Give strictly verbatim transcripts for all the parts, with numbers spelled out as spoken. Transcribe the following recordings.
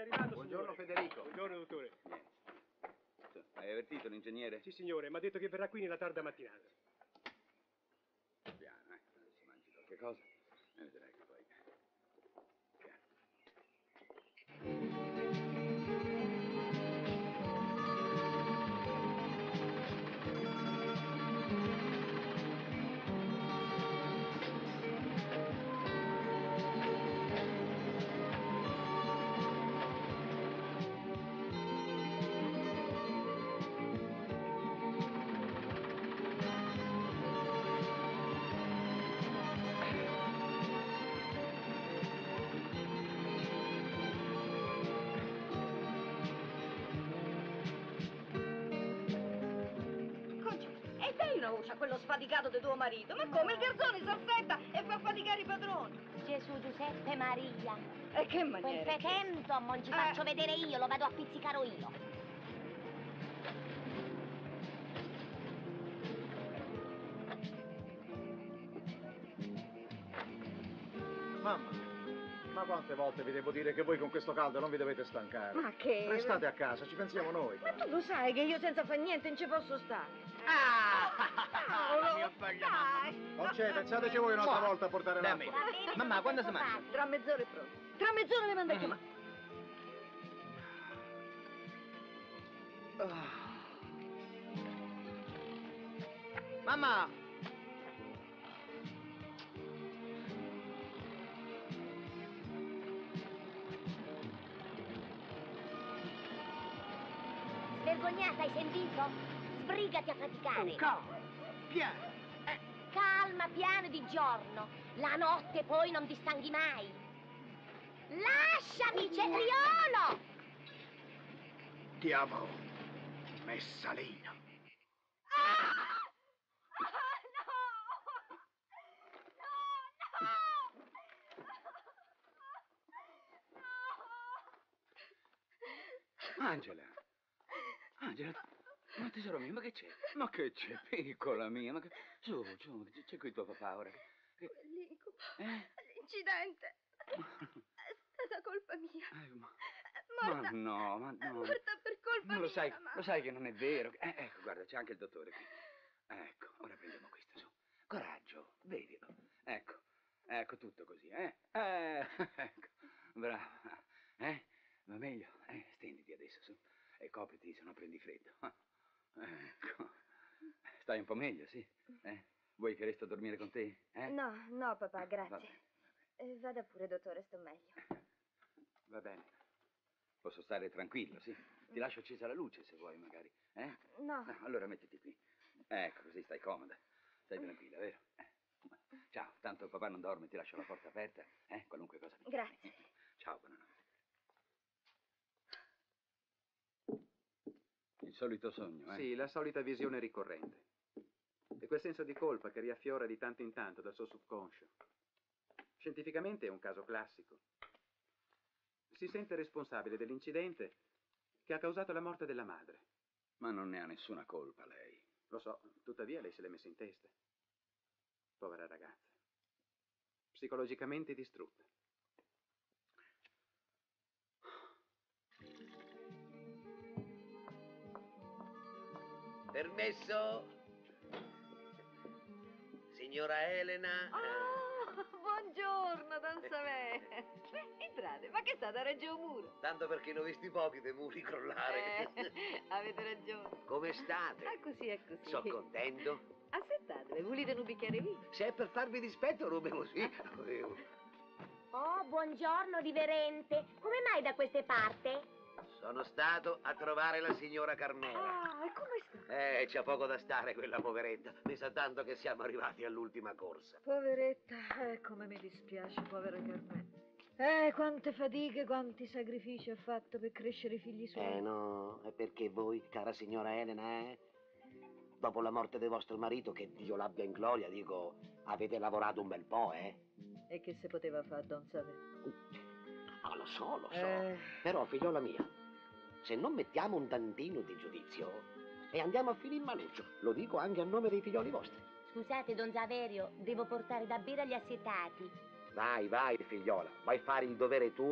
arrivato, Buongiorno, signore. Federico. Buongiorno, dottore. Vieni. Hai avvertito l'ingegnere? Sì, signore, mi ha detto che verrà qui nella tarda mattinata. Piano, eh. Si mangi qualche cosa e vedrai che poi... Piano. C'ha quello sfaticato di tuo marito. Ma come il garzone si affetta e fa faticare i padroni? Gesù, Giuseppe, Maria. E che maniera? Quel fetento, non ci eh. faccio vedere io, lo vado a pizzicare io. Mamma, ma quante volte vi devo dire che voi con questo caldo non vi dovete stancare? Ma che? Restate a casa, ci pensiamo noi. Ma tu lo sai che io senza fare niente non ci posso stare. Ah! Paolo, Mio bagno, dai. Non c'è, pensateci voi un'altra Mua. volta a portare Dammi. l'acqua. Mamma, quando si mangia? Tra mezz'ora è pronto. Tra mezz'ora le mando a chiamare. Mamma! Vergognata, hai sentito? Sbrigati a faticare. Oh, calma, piano. Eh. Calma, piano di giorno. La notte poi non ti stanchi mai. Lasciami, cetriolo! Diavolo, messalino. Ah! Ah, no! No, no! Angela. Angela, ma tesoro mio, ma che c'è? Ma che c'è, piccola mia? Ma che... Su, su, c'è qui tuo papà ora. Che... Quell'incubo, Eh? l'incidente, è stata colpa mia. Eh, ma... Morta, ma no, ma no. morta per colpa ma lo mia, sai, ma... lo sai che non è vero. Eh, ecco, guarda, c'è anche il dottore qui. Ecco, ora prendiamo questo, su. Coraggio, vedilo. Ecco, ecco tutto così, eh? Eh, ecco, brava. Eh? Va meglio? Eh, stenditi adesso, su. E copriti, se no prendi freddo. Ecco. Stai un po' meglio, sì? Eh? Vuoi che resto a dormire con te? Eh? No, no, papà, grazie. Va bene, va Eh, vada pure, dottore, sto meglio. bene. Va bene. Posso stare tranquillo, sì? Ti lascio accesa la luce, se vuoi, magari. Eh? No. No, allora mettiti qui. Ecco, così stai comoda. Stai tranquilla, vero? Eh. Ciao, tanto papà non dorme, ti lascio la porta aperta, eh? Qualunque cosa mi chiami. Grazie. Ciao, buonanotte. Il solito sogno, eh? Sì, la solita visione ricorrente. E quel senso di colpa che riaffiora di tanto in tanto dal suo subconscio. Scientificamente è un caso classico. Si sente responsabile dell'incidente che ha causato la morte della madre. Ma non ne ha nessuna colpa lei. Lo so, tuttavia lei se l'è messa in testa. Povera ragazza. Psicologicamente distrutta. Permesso? Signora Elena? Oh, buongiorno, Don Saver. Entrate, ma che state a Reggio Muro? Tanto perché ne ho visti pochi dei muri crollare. Eh, avete ragione. Come state? Ah, così è così. Sono contento. Aspettate, volete un bicchiere di vino? Se è per farvi dispetto, lo bevo sì. Lo bevo. Oh, buongiorno, riverente. Come mai da queste parti? Sono stato a trovare la signora Carmela. Ah, e come sta? Eh, c'ha poco da stare quella poveretta. Mi sa tanto che siamo arrivati all'ultima corsa. Poveretta, eh, come mi dispiace, povera Carmela. Eh, quante fatiche, quanti sacrifici ha fatto per crescere i figli suoi. Eh no, è perché voi, cara signora Elena, eh, dopo la morte del vostro marito, che Dio l'abbia in gloria, dico, avete lavorato un bel po', eh? E che si poteva fare, Don Saver? Ah, lo so, lo so. Eh. Però, figliola mia, se non mettiamo un tantino di giudizio e andiamo a finire in maluccio, lo dico anche a nome dei figlioli vostri. Scusate, Don Saverio, devo portare da bere agli assetati. Vai, vai, figliola, vai a fare il dovere tuo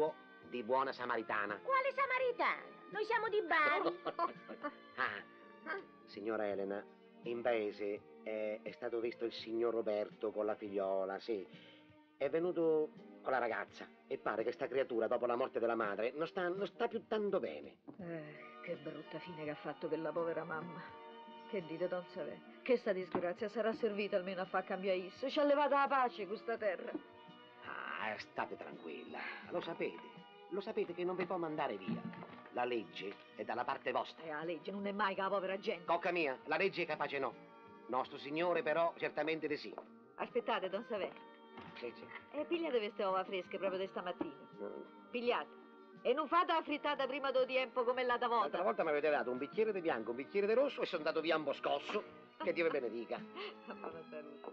di buona samaritana. Quale samaritana? Noi siamo di Bari. Ah, signora Elena, in paese è, è stato visto il signor Roberto con la figliola, sì. È venuto con la ragazza e pare che sta creatura, dopo la morte della madre, non sta, non sta più tanto bene. Eh, che brutta fine che ha fatto quella povera mamma. Che dite, don Savè? Che sta disgrazia sarà servita almeno a far cambiare isso. Ci ha levata la pace questa terra. Ah, state tranquilla, lo sapete. Lo sapete che non vi può mandare via. La legge è dalla parte vostra. E la legge non è mai che la povera gente. Cocca mia, la legge è capace no. Nostro Signore però certamente di sì. Aspettate, don Savè. Sì, sì. E pigliate queste uova fresche proprio di stamattina. Mm. Pigliate. E non fate la frittata prima del tempo come l'altra volta. L'altra volta mi avete dato un bicchiere di bianco, un bicchiere di rosso e sono andato via un po' scosso. Che Dio vi benedica. Buona salute.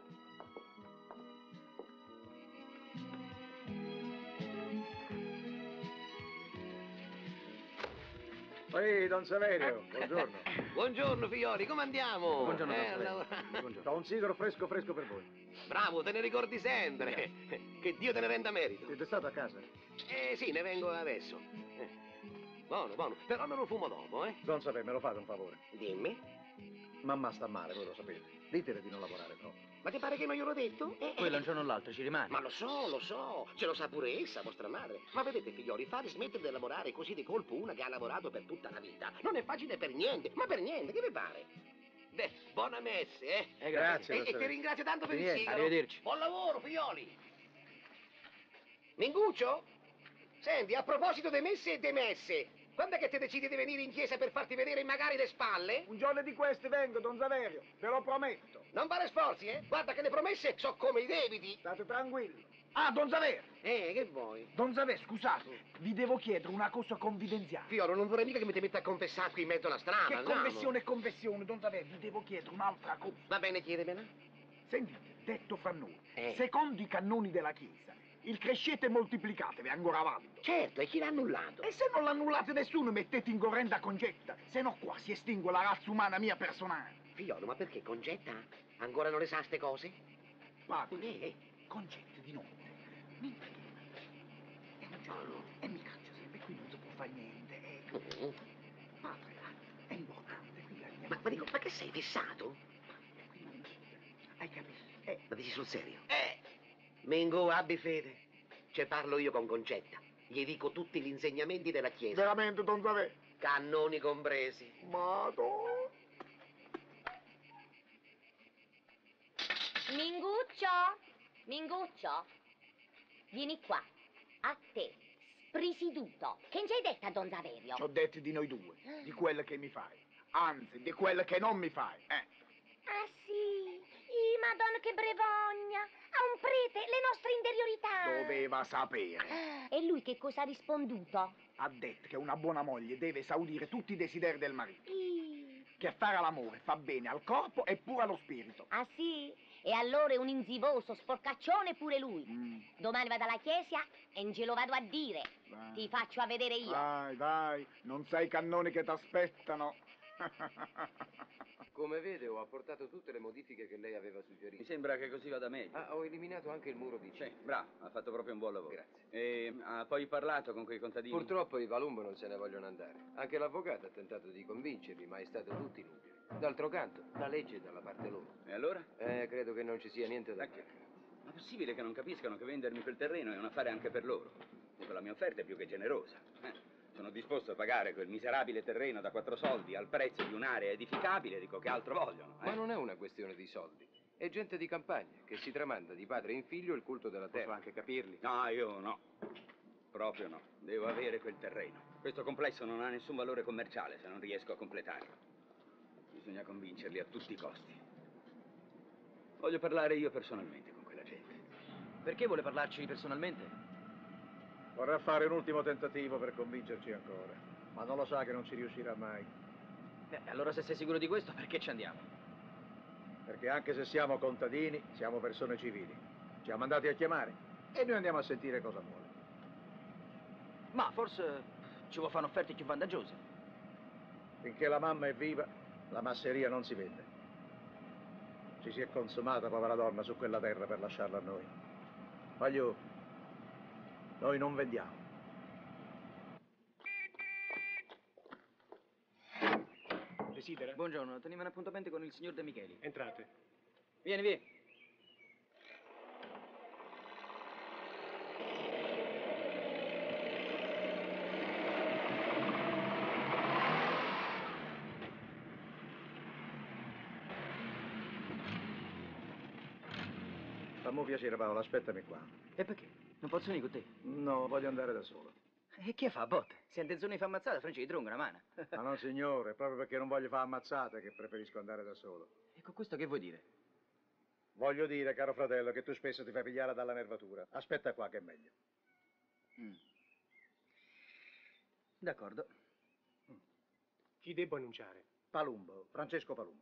Ehi, don Saverio, buongiorno. Buongiorno figlioli, come andiamo? Buongiorno, don Eh, Saverio. allora- Buongiorno. Do un sigaro fresco fresco per voi. Bravo, te ne ricordi sempre. Che Dio te ne renda merito. Siete stato a casa? Eh sì, ne vengo adesso. Eh. Buono, buono. Però me lo fumo dopo, eh. Don Saverio, me lo fate un favore? Dimmi. Mamma sta male, voi lo sapete. Ditele di non lavorare troppo. Ma ti pare che non glielo ho detto? Eh, Quello eh. un giorno o l'altro ci rimane. Ma lo so, lo so, ce lo sa pure essa, vostra madre. Ma vedete, figlioli, fare smettere di lavorare così di colpo una che ha lavorato per tutta la vita non è facile per niente, ma per niente, che vi pare? Beh, buona messe, eh? Eh, Grazie, E, don e ti Saverio. ringrazio tanto per Di il niente. sigaro. Arrivederci. Buon lavoro, figlioli. Minguccio? Senti, a proposito de messe e demesse, quando è che ti decidi di venire in chiesa per farti vedere magari le spalle? Un giorno di questi vengo, don Saverio, ve lo prometto. Non fare sforzi, eh? Guarda che le promesse so come i debiti. State tranquillo. Ah, don Saver! Eh, che vuoi? Don Saver, scusate, vi devo chiedere una cosa confidenziale. Fiolo, non vorrei mica che mi ti metta a confessare qui in mezzo alla strada. Che andiamo. confessione è confessione, don Saver, vi devo chiedere un'altra cosa. Va bene, chiedemela. Sentite, detto fra noi, Eh. secondo i cannoni della Chiesa, il crescete e moltiplicatevi è ancora valido. Certo, e chi l'ha annullato? E se non l'annullate nessuno, mettete in corrente a Concetta, se no qua si estingue la razza umana mia personale. Figliolo, ma perché Concetta? Ancora non le sa ste cose? Padre, Eh, Concetta di notte, mentre che è un giorno e mi caccia sempre, qui non si può fare niente. eh. eh. Padre, è importante, qui la mia... Ma, ma dico, ma che sei fissato? Qui non incide, hai capito? Eh, Ma dici sul serio? eh, Mingo, abbi fede. Ce parlo io con Concetta. Gli dico tutti gli insegnamenti della Chiesa. veramente, don Saver? Cannoni compresi. Madonna. Minguccio? Minguccio? Vieni qua. A te. Sprisiduto. Che ci hai detto a don Saverio? Ci ho detto di noi due, di quelle che mi fai. Anzi, di quelle che non mi fai. Eh. Ah sì? Ih, madonna che brevogna. A un prete le nostre interiorità. Doveva sapere. E lui che cosa ha risponduto? Ha detto che una buona moglie deve esaudire tutti i desideri del marito. Ih. Che fare l'amore fa bene al corpo e pure allo spirito. Ah sì? E allora è un inzivoso, sporcaccione pure lui. Mm, Domani vado alla chiesa e non ce lo vado a dire. vai. Ti faccio a vedere io. Vai, vai, non sai i cannoni che ti aspettano. Come vede, ho apportato tutte le modifiche che lei aveva suggerito. Mi sembra che così vada meglio. Ah, ho eliminato anche il muro di Sì, cima. bravo, ha fatto proprio un buon lavoro. Grazie. E ha poi parlato con quei contadini? Purtroppo i Valumbo non se ne vogliono andare. Anche l'avvocato ha tentato di convincerli, ma è stato tutto inutile. D'altro canto, la legge è dalla parte loro. E allora? Eh, credo che non ci sia niente da Ma che- fare. Ma è possibile che non capiscano che vendermi quel terreno è un affare anche per loro? Dico, la mia offerta è più che generosa. eh. Sono disposto a pagare quel miserabile terreno da quattro soldi al prezzo di un'area edificabile, dico che altro vogliono. eh. Ma non è una questione di soldi. È gente di campagna che si tramanda di padre in figlio il culto della Posso terra. anche capirli. No, io no. Proprio no. Devo avere quel terreno. Questo complesso non ha nessun valore commerciale se non riesco a completarlo. Bisogna convincerli a tutti i costi. Voglio parlare io personalmente con quella gente. Perché vuole parlarci personalmente? Vorrà fare un ultimo tentativo per convincerci ancora, ma non lo sa che non ci riuscirà mai. Eh, allora se sei sicuro di questo, perché ci andiamo? Perché anche se siamo contadini, siamo persone civili. Ci ha mandati a chiamare e noi andiamo a sentire cosa vuole. Ma forse ci vuoi fare un'offerta più vantaggiosa. Finché la mamma è viva, la masseria non si vende. Ci si è consumata, povera donna, su quella terra per lasciarla a noi. Voglio... Noi non vendiamo. desidera? Buongiorno, teniamo un appuntamento con il signor De Micheli. Entrate. Vieni, vieni. Fammi piacere, Paolo, aspettami qua. E perché? Non posso venire con te? No, voglio andare da solo. E che fa, botte? Se Antenzoni fa ammazzata, Franci gli tronca una mano. Ma no, signore, proprio perché non voglio fare ammazzate che preferisco andare da solo. E con questo che vuoi dire? Voglio dire, caro fratello, che tu spesso ti fai pigliare dalla nervatura. Aspetta qua che è meglio. Mm. D'accordo. Chi devo annunciare? Palumbo, Francesco Palumbo.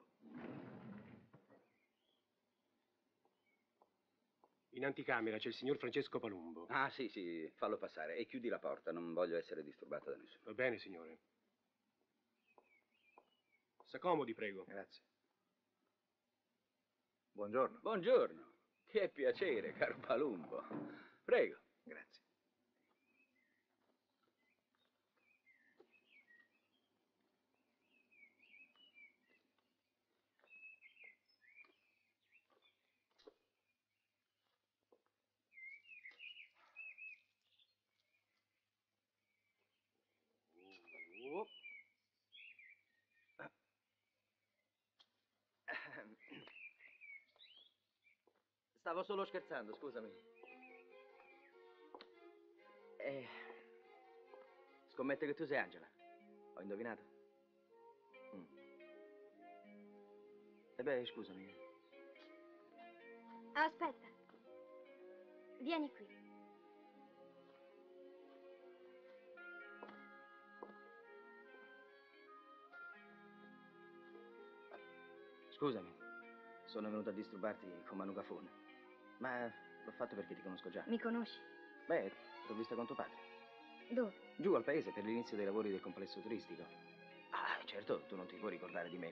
In anticamera c'è il signor Francesco Palumbo. Ah, sì, sì, fallo passare e chiudi la porta, non voglio essere disturbato da nessuno. Va bene, signore. S'accomodi, prego. Grazie. Buongiorno. Buongiorno, che piacere, caro Palumbo. Prego. Grazie. Stavo solo scherzando, scusami. Eh, scommetto che tu sei Angela. Ho indovinato? Mm. E beh, scusami. Aspetta. Vieni qui. Scusami, sono venuto a disturbarti con Manu Cafone. Ma l'ho fatto perché ti conosco già. Mi conosci? Beh, t'ho vista con tuo padre. Dove? Giù al paese per l'inizio dei lavori del complesso turistico. Ah, certo, tu non ti puoi ricordare di me.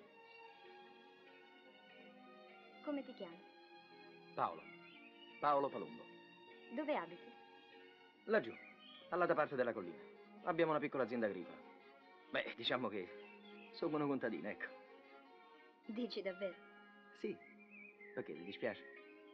Come ti chiami? Paolo. Paolo Palumbo. Dove abiti? Laggiù, all'altra parte della collina. Abbiamo una piccola azienda agricola. Beh, diciamo che sono una contadina, ecco. Dici davvero? Sì. Perché, ti dispiace?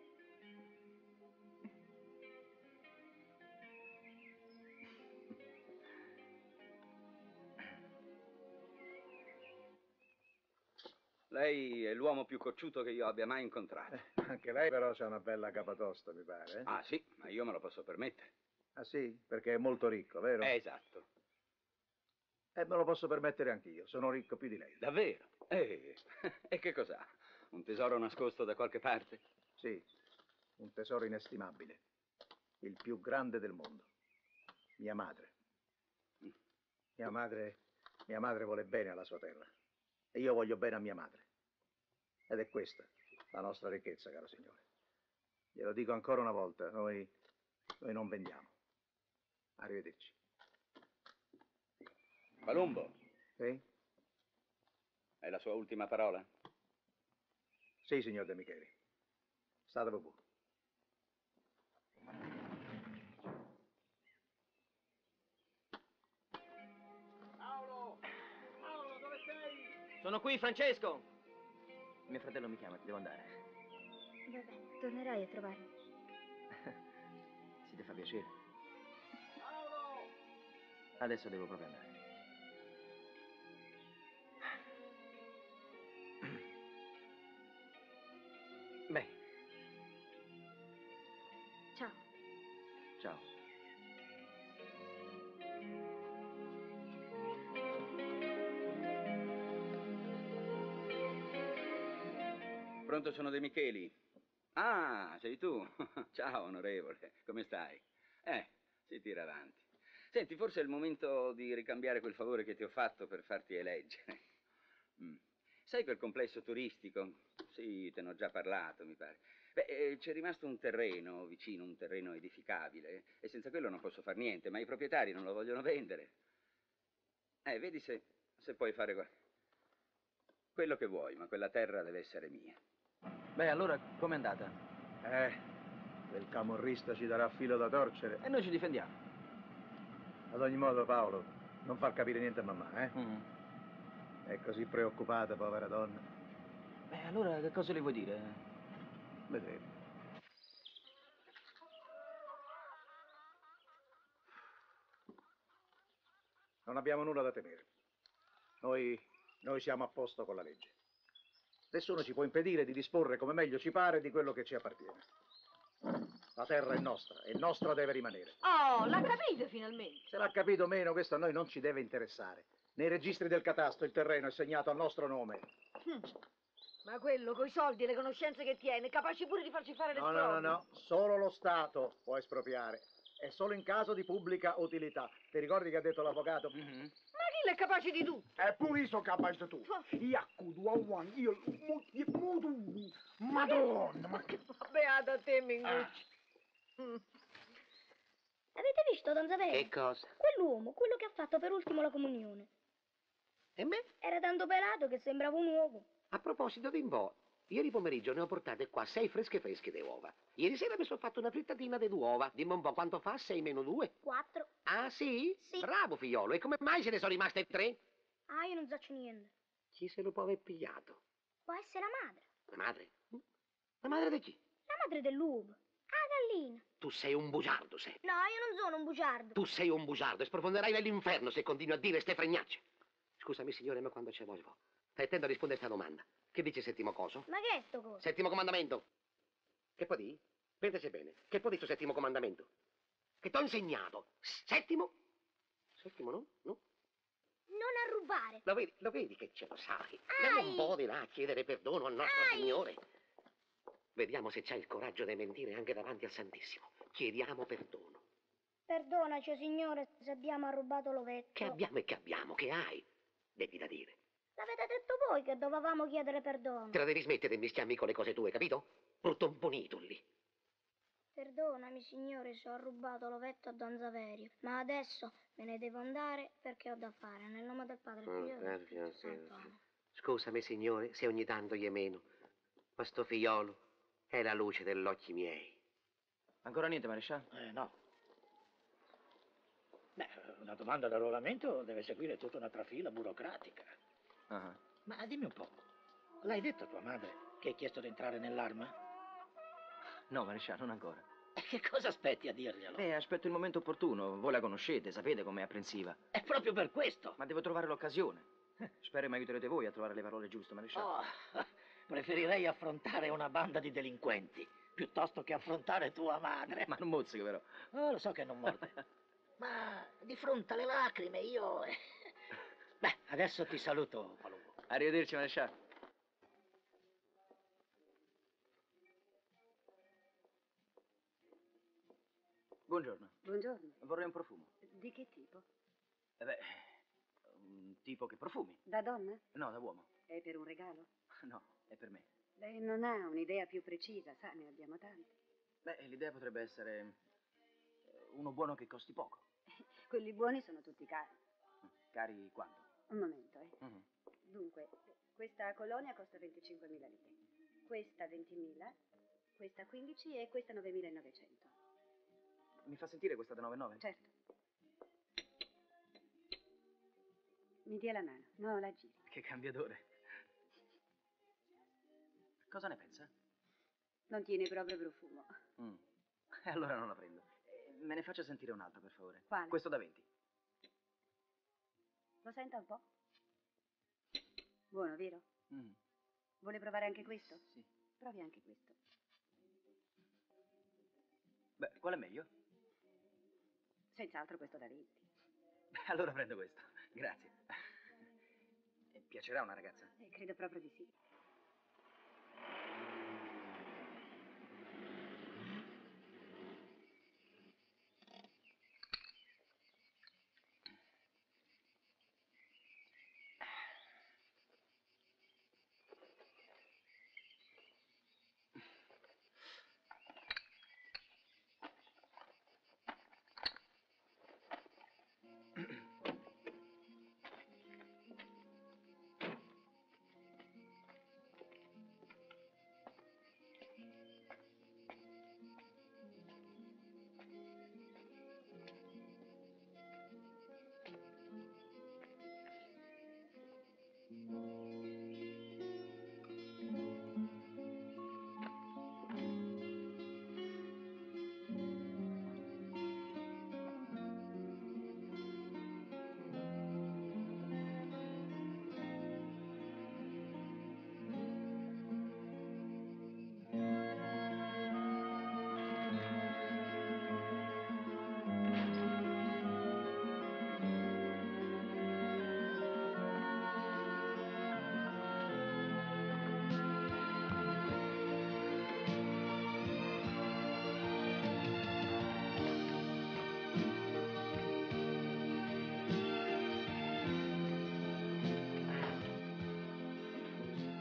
Lei è l'uomo più cocciuto che io abbia mai incontrato. Eh, anche lei però c'ha una bella capatosta, mi pare. Eh? Ah, sì, ma io me lo posso permettere. Ah, sì? Perché è molto ricco, vero? Eh, esatto. E me lo posso permettere anch'io, sono ricco più di lei. Davvero? Eh, e che cos'ha? Un tesoro nascosto da qualche parte? Sì, un tesoro inestimabile. Il più grande del mondo. Mia madre. Mia madre, mia madre vuole bene alla sua terra. E io voglio bene a mia madre. Ed è questa la nostra ricchezza, caro signore. Glielo dico ancora una volta, noi, noi non vendiamo. Arrivederci. Palumbo, Sì? è la sua ultima parola? Sì, signor De Micheli. State buono. Paolo! Paolo, dove sei? Sono qui, Francesco! Mio fratello mi chiama, devo andare. Va bene, tornerai a trovarmi. Si ti fa piacere? Paolo! Adesso devo proprio andare. Beh, Ciao. ciao. Pronto, sono De Micheli. Ah, sei tu. Ciao, onorevole. Come stai? Eh, si tira avanti. Senti, forse è il momento di ricambiare quel favore che ti ho fatto per farti eleggere. Mm. Sai quel complesso turistico? Sì, te ne ho già parlato, mi pare. Beh, eh, c'è rimasto un terreno vicino, un terreno edificabile, e senza quello non posso far niente, ma i proprietari non lo vogliono vendere. Eh, vedi se, se puoi fare qua- quello che vuoi, ma quella terra deve essere mia. Beh, allora, com'è andata? Eh, quel camorrista ci darà filo da torcere. E noi ci difendiamo. Ad ogni modo, Paolo, non far capire niente a mamma, eh? Mm. È così preoccupata, povera donna. Beh, allora che cosa le vuoi dire? Vedremo. Non abbiamo nulla da temere. Noi, noi siamo a posto con la legge. Nessuno ci può impedire di disporre come meglio ci pare di quello che ci appartiene. La terra è nostra e nostra deve rimanere. Oh, l'ha capito finalmente. Se l'ha capito o meno, questo a noi non ci deve interessare. Nei registri del catasto il terreno è segnato a nostro nome. Hm. Ma quello, coi soldi e le conoscenze che tiene, è capace pure di farci fare le No, no, no, no. Solo lo Stato può espropriare. È solo in caso di pubblica utilità. Ti ricordi che ha detto l'avvocato? Mm-hmm. Ma chi è capace di tutto? E pure io sono capace di tutto. Io accudo a one, io... mo tu... Madonna, ma che... Beata a te, Mingucci. Ah. Mm. Avete visto, Don Saverio? Che cosa? Quell'uomo, quello che ha fatto per ultimo la comunione. E me? Era tanto pelato che sembrava un uovo. A proposito di Imbo, ieri pomeriggio ne ho portate qua sei fresche fresche di uova. Ieri sera mi sono fatto una frittatina di uova. Dimmi un po' quanto fa sei meno due? Quattro. Ah, sì? Sì. Bravo, figliolo. E come mai ce ne sono rimaste tre? Ah, io non saccio niente. Chi se lo può aver pigliato? Può essere la madre. La madre? La madre di chi? La madre dell'uovo. Ah, gallina. Tu sei un bugiardo, sei. No, io non sono un bugiardo. Tu sei un bugiardo e sprofonderai nell'inferno se continui a dire ste fregnacce. Scusami, signore, ma quando ce voglio? Stai attento a rispondere a questa domanda. Che dice settimo coso? Ma che è sto coso? Settimo comandamento. Che può dire? Pensaci bene. Che può dire sto settimo comandamento? Che t'ho insegnato. Settimo? Settimo, no? No? Non a rubare. Lo vedi, lo vedi che ce lo sai. Ai. Vieni un po' di là a chiedere perdono al nostro Ai. Signore. Vediamo se c'hai il coraggio di mentire anche davanti al Santissimo. Chiediamo perdono. Perdonaci, Signore, se abbiamo rubato l'ovetto. Che abbiamo e che abbiamo? Che hai? Devi da dire. L'avete detto voi che dovevamo chiedere perdono. Te la devi smettere di mischiarmi con le cose tue, capito? Brutto un bonito lì. Perdonami, Signore, se ho rubato l'ovetto a Don Saverio, ma adesso me ne devo andare perché ho da fare. Nel nome del Padre, Oh, Figlio e del grazie, Spirito Santo. Scusami, Signore, se ogni tanto gli è meno, ma sto figliolo è la luce degli occhi miei. Ancora niente, maresciallo? Eh, no. Beh, una domanda d'arruolamento deve seguire tutta una trafila burocratica. Uh-huh. Ma dimmi un po', l'hai detto a tua madre che hai chiesto di entrare nell'arma? No, maresciallo, non ancora. E che cosa aspetti a dirglielo? Beh, aspetto il momento opportuno. Voi la conoscete, sapete com'è apprensiva. È proprio per questo. Ma devo trovare l'occasione. Spero che mi aiuterete voi a trovare le parole giuste, maresciallo. Oh, preferirei affrontare una banda di delinquenti piuttosto che affrontare tua madre. Ma non mozzico, però. Oh, lo so che non morde. Ma di fronte alle lacrime io... Beh, adesso ti saluto, Palumbo. Arrivederci, maresciallo. Buongiorno. Buongiorno. Vorrei un profumo. Di che tipo? Eh beh, un tipo che profumi. Da donna? No, da uomo. È per un regalo? No, è per me. Beh, non ha un'idea più precisa, sa, ne abbiamo tanti. Beh, l'idea potrebbe essere uno buono che costi poco. Quelli buoni sono tutti cari. Cari quanto? Un momento, eh. Uh-huh. Dunque, questa colonia costa venticinquemila lire, questa ventimila, questa quindici e questa novemilanovecento. Mi fa sentire questa da nove nove? Certo. Mi dia la mano. No, la giri. Che cambiatore. Cosa ne pensa? Non tiene proprio profumo. Mm. E allora non la prendo. Eh, me ne faccia sentire un altro, per favore. Quale? Questo da venti. Lo senta un po'? Buono, vero? Mm. Vuole provare anche questo? Sì. Provi anche questo. Beh, qual è meglio? Senz'altro questo da venti. Beh, allora prendo questo. Grazie. E piacerà a una ragazza? Eh, credo proprio di sì.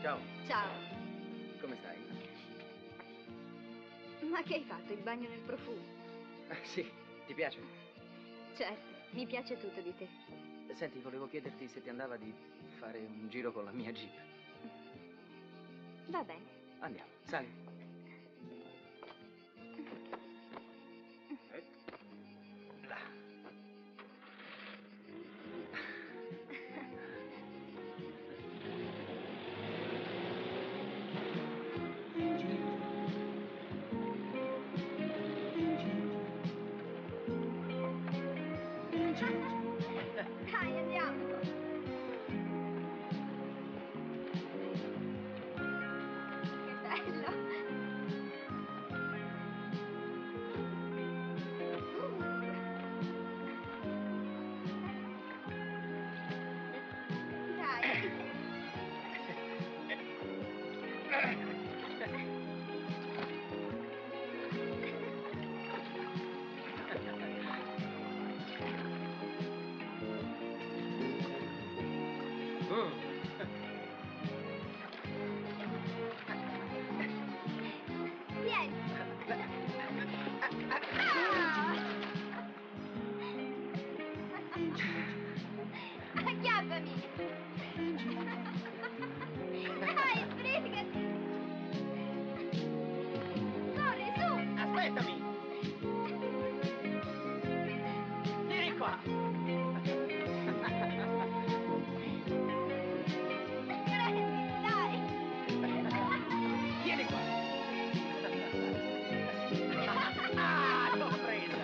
Ciao. Ciao. Come stai? Ma che hai fatto? Il bagno nel profumo? Eh, sì, ti piace? Certo, mi piace tutto di te. Senti, volevo chiederti se ti andava di fare un giro con la mia Jeep. Va bene. Andiamo, sali. Là. Dai, andiamo. Che bello. Dai. Vieni. Acchiappami. Dai, sbrigati. Corri, su. Aspettami. Vieni qua. Prendi, dai. Vieni qua. Ah, l'ho presa.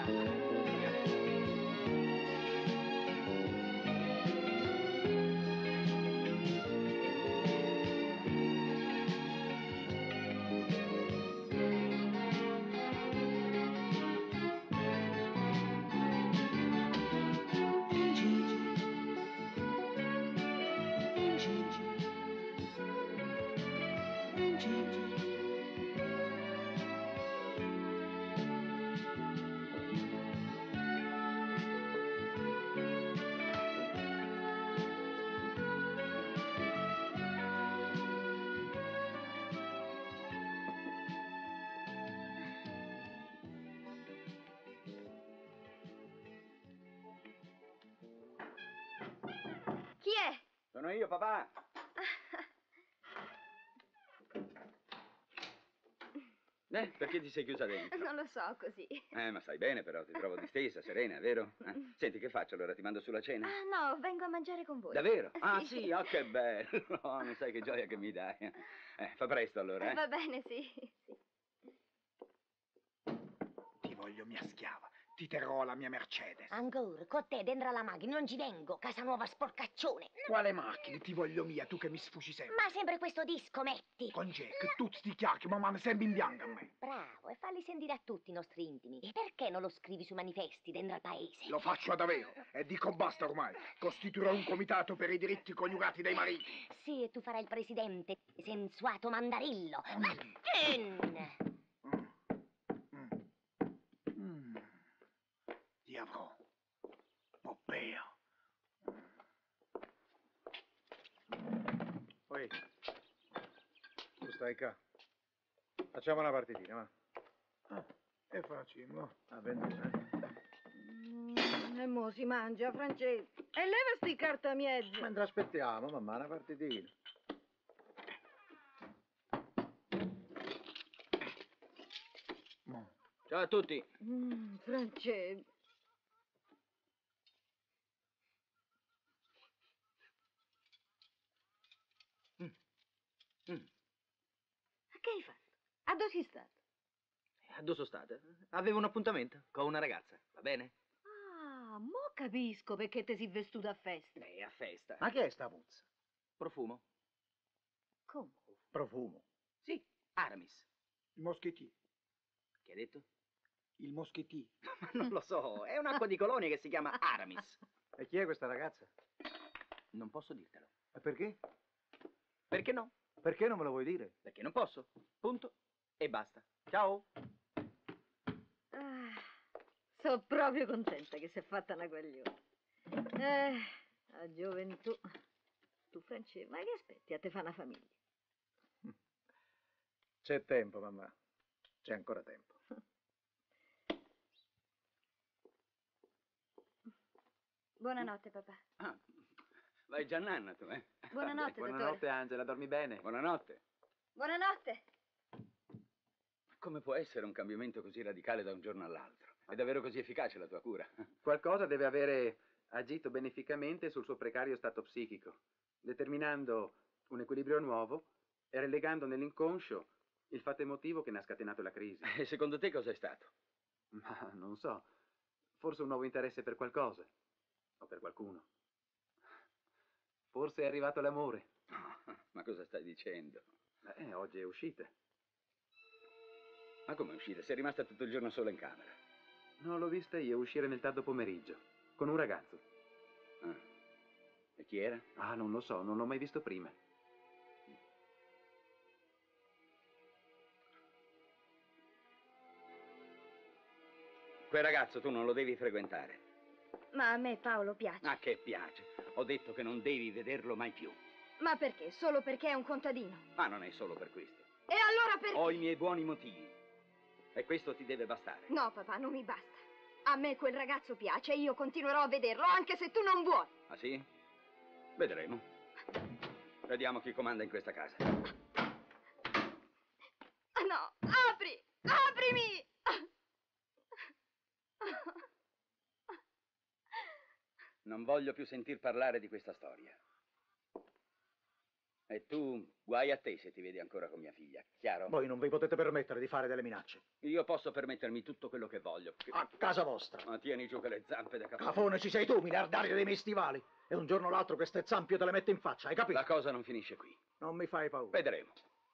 Chi è? Sono io, papà. Eh, perché ti sei chiusa dentro? Non lo so, così. Eh, ma stai bene però, ti trovo distesa, serena, vero? Eh? Senti, che faccio allora? Ti mando sulla cena? Ah, no, vengo a mangiare con voi. Davvero? Ah, Sì. sì, oh, che bello. Oh, non sai che gioia che mi dai. Eh, fa presto allora, eh? Va bene, sì. Sì. Ti voglio mia schiava. Ti terrò la mia Mercedes. Ancora, con te dentro la macchina non ci vengo, casa nuova sporcaccione. Quale macchina? Ti voglio mia, tu che mi sfuci sempre. Ma sempre questo disco metti. Con Jack, tutti sti chiacchi, ma vanno sempre in bianco a me. Bravo, e falli sentire a tutti i nostri intimi. E perché non lo scrivi sui manifesti dentro al paese? Lo faccio ad avero e dico basta ormai. Costituirò un comitato per i diritti coniugati dei mariti. Sì, e tu farai il presidente, sensuato mandarillo. Mm. Mm. Ti avrò. Poppea. Poi, tu stai qua. Facciamo una partitina, va. Ah, e facciamo. A ventuno, eh. Mm, e mo si mangia, Francesco. E leva sti cartamiezzi. Mentre aspettiamo, mamma, una partitina. Ciao a tutti. Mm, Francesco. Mm. Che hai fatto? A dove sei stato? A dove sono stata? Avevo un appuntamento con una ragazza, va bene? Ah, mo capisco perché ti sei vestuto a festa. Eh, a festa. Ma che è sta puzza? Profumo? Come? Profumo. Sì, Aramis. Il moschettino. Che hai detto? Il moschettino. Ma non lo so, è un'acqua di colonia che si chiama Aramis. E chi è questa ragazza? Non posso dirtelo. E perché? Perché no? Perché non me lo vuoi dire? Perché non posso. Punto. E basta. Ciao. Ah, sono proprio contenta che si è fatta una guagliona. Eh, a gioventù. Tu, Francesco, ma che aspetti a te fa una famiglia? C'è tempo, mamma. C'è ancora tempo. Buonanotte, papà. Ah, vai già nanna tu, eh? Buonanotte, Buonanotte, dottore. Angela, dormi bene. Buonanotte. Buonanotte. Come può essere un cambiamento così radicale da un giorno all'altro? È davvero così efficace la tua cura? Qualcosa deve avere agito beneficamente sul suo precario stato psichico, determinando un equilibrio nuovo e relegando nell'inconscio il fatto emotivo che ne ha scatenato la crisi. E secondo te cosa è stato? Ma non so, forse un nuovo interesse per qualcosa, o per qualcuno. Forse è arrivato l'amore. No, ma cosa stai dicendo? Eh, oggi è uscita. Ma come è uscita? Sei rimasta tutto il giorno sola in camera? No, l'ho vista io uscire nel tardo pomeriggio, con un ragazzo. Ah. E chi era? Ah, non lo so, non l'ho mai visto prima. Quel ragazzo tu non lo devi frequentare. Ma a me Paolo piace. Ah, che piace. Ho detto che non devi vederlo mai più. Ma perché? Solo perché è un contadino? Ma non è solo per questo. E allora perché? Ho i miei buoni motivi. E questo ti deve bastare. No, papà, non mi basta. A me quel ragazzo piace e io continuerò a vederlo anche se tu non vuoi. Ah, sì? Vedremo. Vediamo chi comanda in questa casa. Ah, no, apri! Aprimi! Non voglio più sentir parlare di questa storia. E tu, guai a te se ti vedi ancora con mia figlia, chiaro? Voi non vi potete permettere di fare delle minacce. Io posso permettermi tutto quello che voglio. Che... A casa vostra. Ma tieni giù che le zampe da capo. Cafone ci sei tu, miliardario dei miei stivali. E un giorno o l'altro queste zampie te le metto in faccia, hai capito? La cosa non finisce qui. Non mi fai paura. Vedremo.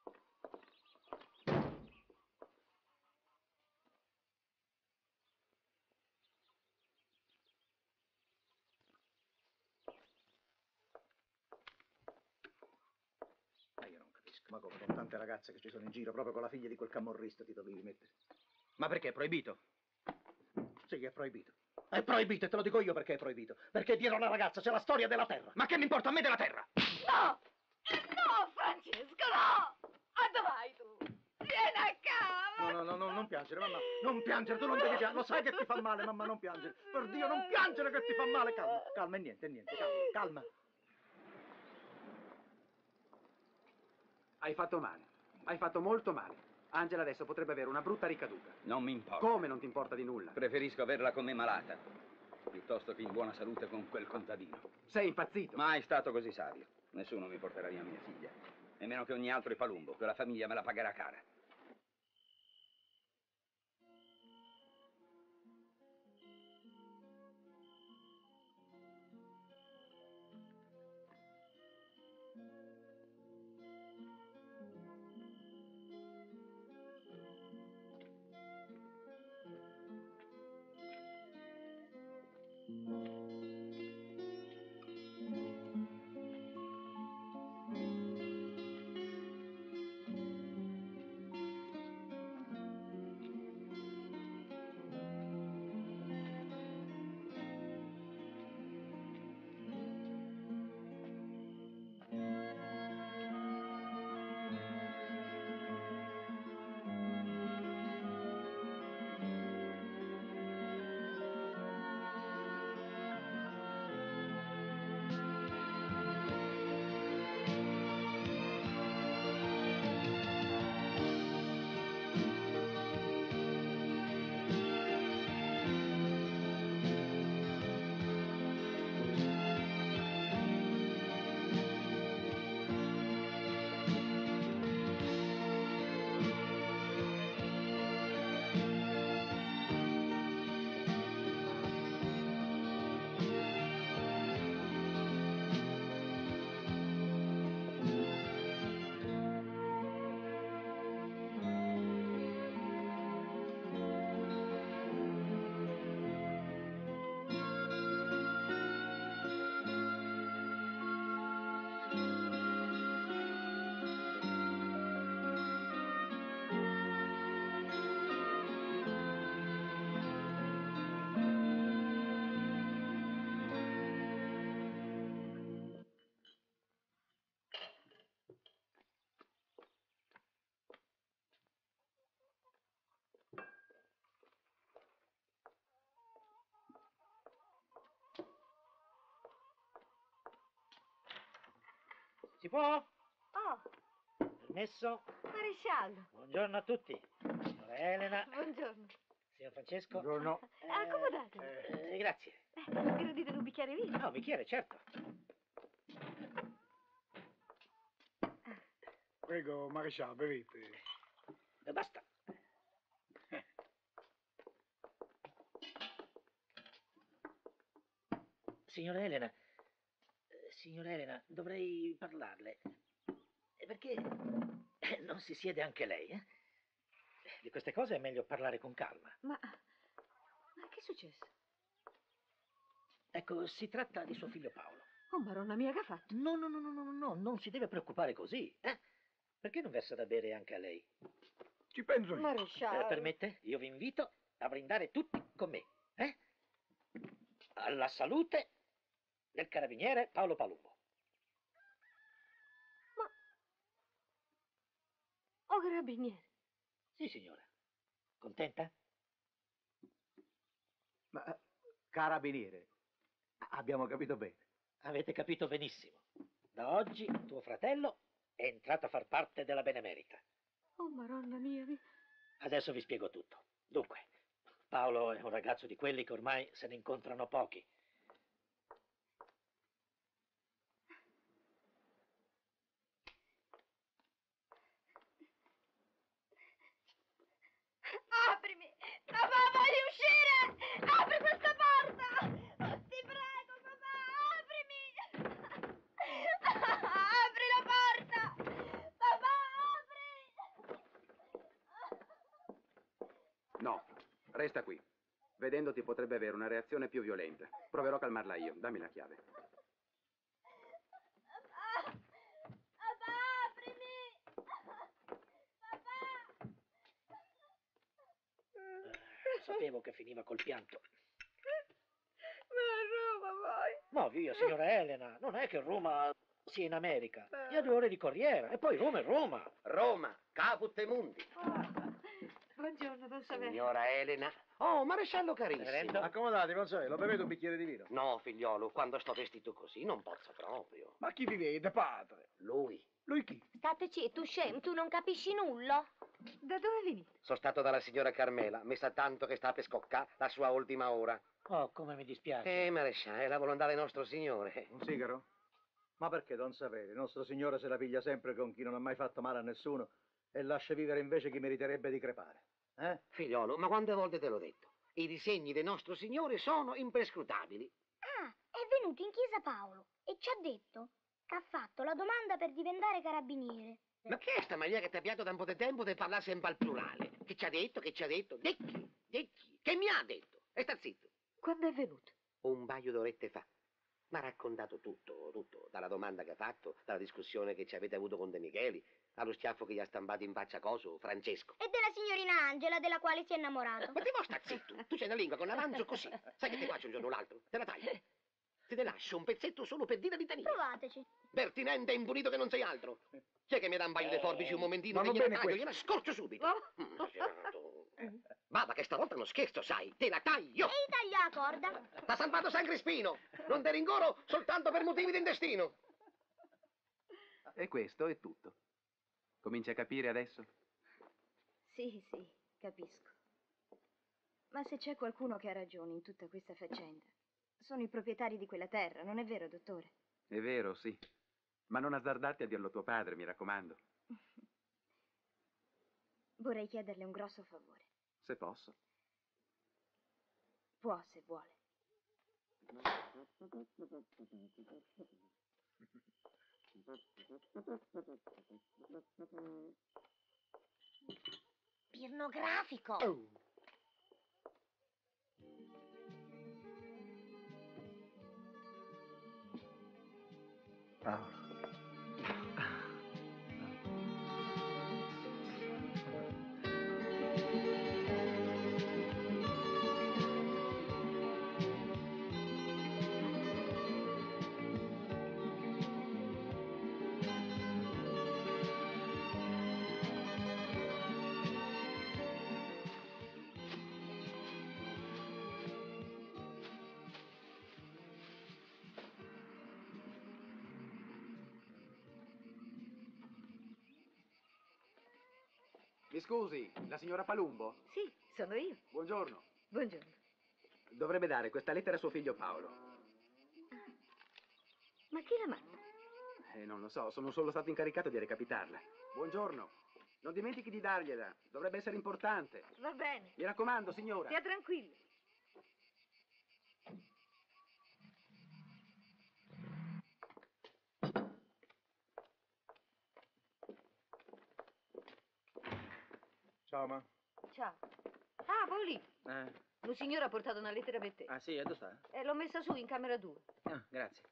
Ma io non capisco, ma come con tante ragazze che ci sono in giro, proprio con la figlia di quel camorrista ti dovevi mettere? Ma perché è proibito? Sì, è proibito. È proibito, e te lo dico io perché è proibito. Perché dietro la ragazza c'è la storia della terra. Ma che mi importa a me della terra? No! No, Francesco, no! A dove vai tu? Vieni a casa! No, no, no, no, non piangere, mamma. Non piangere, tu non devi piangere. Lo sai che ti fa male, mamma, non piangere. Per Dio, non piangere che ti fa male. Calma, calma, è niente, è niente, calma, calma. Hai fatto male. Hai fatto molto male. Angela adesso potrebbe avere una brutta ricaduta. Non mi importa. Come non ti importa di nulla? Preferisco averla con me malata, piuttosto che in buona salute con quel contadino. Sei impazzito? Mai stato così savio. Nessuno mi porterà via mia figlia. Nemmeno che ogni altro è Palumbo, che la famiglia me la pagherà cara. può? Oh, Permesso? maresciallo. Buongiorno a tutti. Signora Elena. Buongiorno. Signor Francesco. Buongiorno. Eh, accomodatevi. Eh, grazie. Eh, gradite un bicchiere di vino? No, bicchiere, certo. Prego, maresciallo, bevete. E basta. Signora Elena, eh, signora Elena, dovrei parlarle. Eh, Perché eh, non si siede anche lei, eh? Di queste cose è meglio parlare con calma. Ma, ma che è successo? Ecco, si tratta di suo figlio Paolo. Oh, maronna mia, che ha fatto? No, no, no, no, no, no, non si deve preoccupare così, eh? Perché non versa da bere anche a lei? Ci penso io. Maresciallo. Eh, permette? Io vi invito a brindare tutti con me, eh? Alla salute del carabiniere Paolo Palumbo. Oh, carabiniere. Sì, signora. Contenta? Ma, eh, carabiniere, abbiamo capito bene. Avete capito benissimo. Da oggi tuo fratello è entrato a far parte della Benemerita. Oh, maronna mia. vi- Adesso vi spiego tutto. Dunque, Paolo è un ragazzo di quelli che ormai se ne incontrano pochi. Aprimi! Papà, voglio uscire! Apri questa porta! Ti prego, papà, aprimi! Apri la porta! Papà, apri! No, resta qui. Vedendoti potrebbe avere una reazione più violenta. Proverò a calmarla io. Dammi la chiave. Papà! Papà, aprimi! Papà! Eh, sapevo che finiva col pianto. Ma a Roma poi. No, via, signora Elena, non è che Roma sia in America. Hi ha due ore di corriera. E poi Roma è Roma. Roma, Caput e Mundi. Buongiorno, don Saverio. Signora Elena. Oh, maresciallo carissimo. Reverendo? Accomodati, non so, lo bevete un bicchiere di vino? No, figliolo, quando sto vestito così non posso proprio. Ma chi vi vede, padre? Lui. Lui chi? State zitto, scemo, tu non capisci nulla? Da dove venite? Sono stato dalla signora Carmela, mi sa tanto che sta per scoccare la sua ultima ora. Oh, come mi dispiace. Eh, maresciallo, è la volontà del nostro Signore. Un sigaro? Ma perché, don Saverio? Il nostro Signore se la piglia sempre con chi non ha mai fatto male a nessuno e lascia vivere invece chi meriterebbe di crepare. Eh? Figliolo, ma quante volte te l'ho detto? I disegni del nostro Signore sono imprescrutabili. Ah, è venuto in chiesa Paolo e ci ha detto che ha fatto la domanda per diventare carabiniere. Ma che è sta mania che ti ha piato da un po' di tempo di parlare sempre al plurale? Che ci ha detto, che ci ha detto? Decchi, decchi, che mi ha detto? E sta zitto. Quando è venuto? Un paio d'orette fa. Mi ha raccontato tutto, tutto, dalla domanda che ha fatto, dalla discussione che ci avete avuto con De Micheli, allo schiaffo che gli ha stampato in faccia coso Francesco. E della signorina Angela, della quale si è innamorato. Ma ti vuoi sta zitto? Tu c'hai la lingua con l'avanzo così. Sai che ti faccio un giorno o l'altro? Te la taglio. Te ne lascio un pezzetto solo per dire litania. Provateci. Pertinente e impunito che non sei altro. Chi è che mi dà un paio di forbici un momentino Ma che va gliela bene taglio? questo. Gliela scorcio subito. Mm, esagerato. Baba, che stavolta non scherzo, sai. Te la taglio. E gli taglia la corda. T'ha salvato San Crispino. Non te ringoro soltanto per motivi d'intestino. E questo è tutto. Cominci a capire adesso? Sì, sì, capisco. Ma se c'è qualcuno che ha ragione in tutta questa faccenda, sono i proprietari di quella terra, non è vero, dottore? È vero, sì. Ma non azzardarti a dirlo a tuo padre, mi raccomando. Vorrei chiederle un grosso favore. Se posso. Può, se vuole. Pornografico. Oh. Paolo. Mi scusi, la signora Palumbo? Sì, sono io. Buongiorno. Buongiorno. Dovrebbe dare questa lettera a suo figlio Paolo. Ma chi la manda? Eh, non lo so, sono solo stato incaricato di recapitarla. Buongiorno. Non dimentichi di dargliela, dovrebbe essere importante. Va bene. Mi raccomando, signora. Stia tranquillo. Ciao, ma. Ciao. Ah, Paoli, Eh. un signore ha portato una lettera per te. Ah, sì, e dove sta? E l'ho messa su in camera due. Ah, grazie.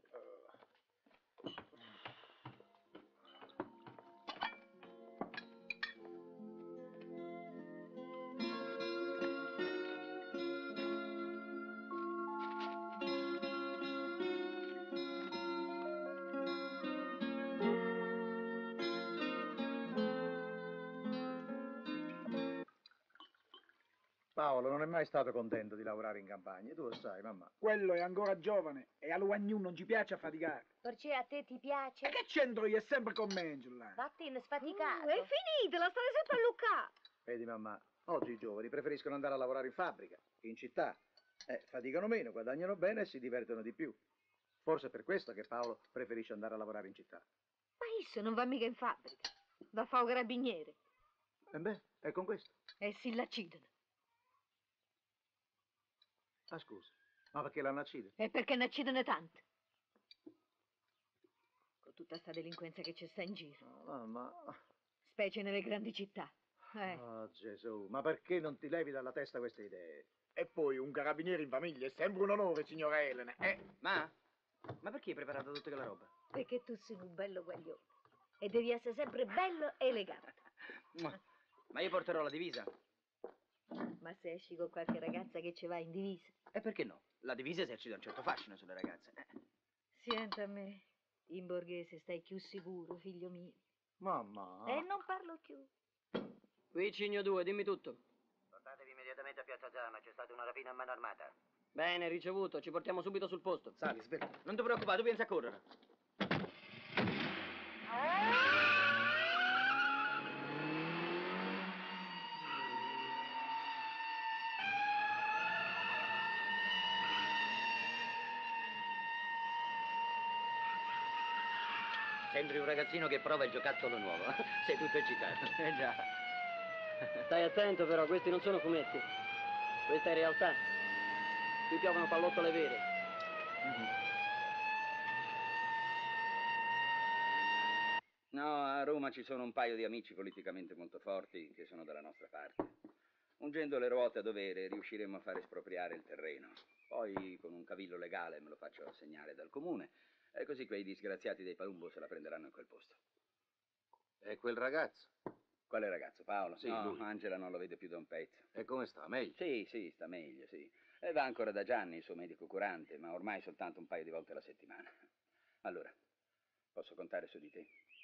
Paolo non è mai stato contento di lavorare in campagna, tu lo sai, mamma. Quello è ancora giovane e all'Uagnu non ci piace faticare. Perché a te ti piace? E che c'entro io? È sempre con me, là. Vattene sfaticato. Uh, è finita, state sempre a luccare. Vedi, mamma, oggi i giovani preferiscono andare a lavorare in fabbrica, in città. Eh, faticano meno, guadagnano bene e si divertono di più. Forse è per questo che Paolo preferisce andare a lavorare in città. Ma isso non va mica in fabbrica. Va a fare un carabiniere. E beh, è con questo. E si l'accidono. Ah, scusa, ma perché l'hanno acciso? E perché ne accidono tante. Con tutta sta delinquenza che c'è sta in giro. No, ma... Specie nelle grandi città. Eh. Oh, Gesù, ma perché non ti levi dalla testa queste idee? E poi un carabiniere in famiglia è sempre un onore, signora Elena. Eh? Ma? Ma perché hai preparato tutta quella roba? Perché tu sei un bello guaglione. E devi essere sempre bello e elegante. Ma io porterò la divisa. Ma se esci con qualche ragazza che ci va in divisa? E perché no? La divisa esercita un certo fascino sulle ragazze. Eh. Senta a me, in borghese stai più sicuro, figlio mio. Mamma. E non parlo più. Qui Cigno due, dimmi tutto. Portatevi immediatamente a Piazza Zama, c'è stata una rapina a mano armata. Bene, ricevuto, ci portiamo subito sul posto. Sali, svegli. Non ti preoccupare, tu pensi a correre. Sembri un ragazzino che prova il giocattolo nuovo. Sei tutto eccitato. Eh già. Stai attento però, questi non sono fumetti. Questa è realtà. Qui piovono pallottole vere. No, a Roma ci sono un paio di amici politicamente molto forti che sono dalla nostra parte. Ungendo le ruote a dovere riusciremo a far espropriare il terreno. Poi con un cavillo legale me lo faccio assegnare dal comune. E così quei disgraziati dei Palumbo se la prenderanno in quel posto. E quel ragazzo? Quale ragazzo? Paolo? Sì, no, lui. Angela non lo vede più da un pezzo. E come sta? Meglio? Sì, sì, sta meglio, sì. E va ancora da Gianni, il suo medico curante, ma ormai soltanto un paio di volte alla settimana. Allora, posso contare su di te?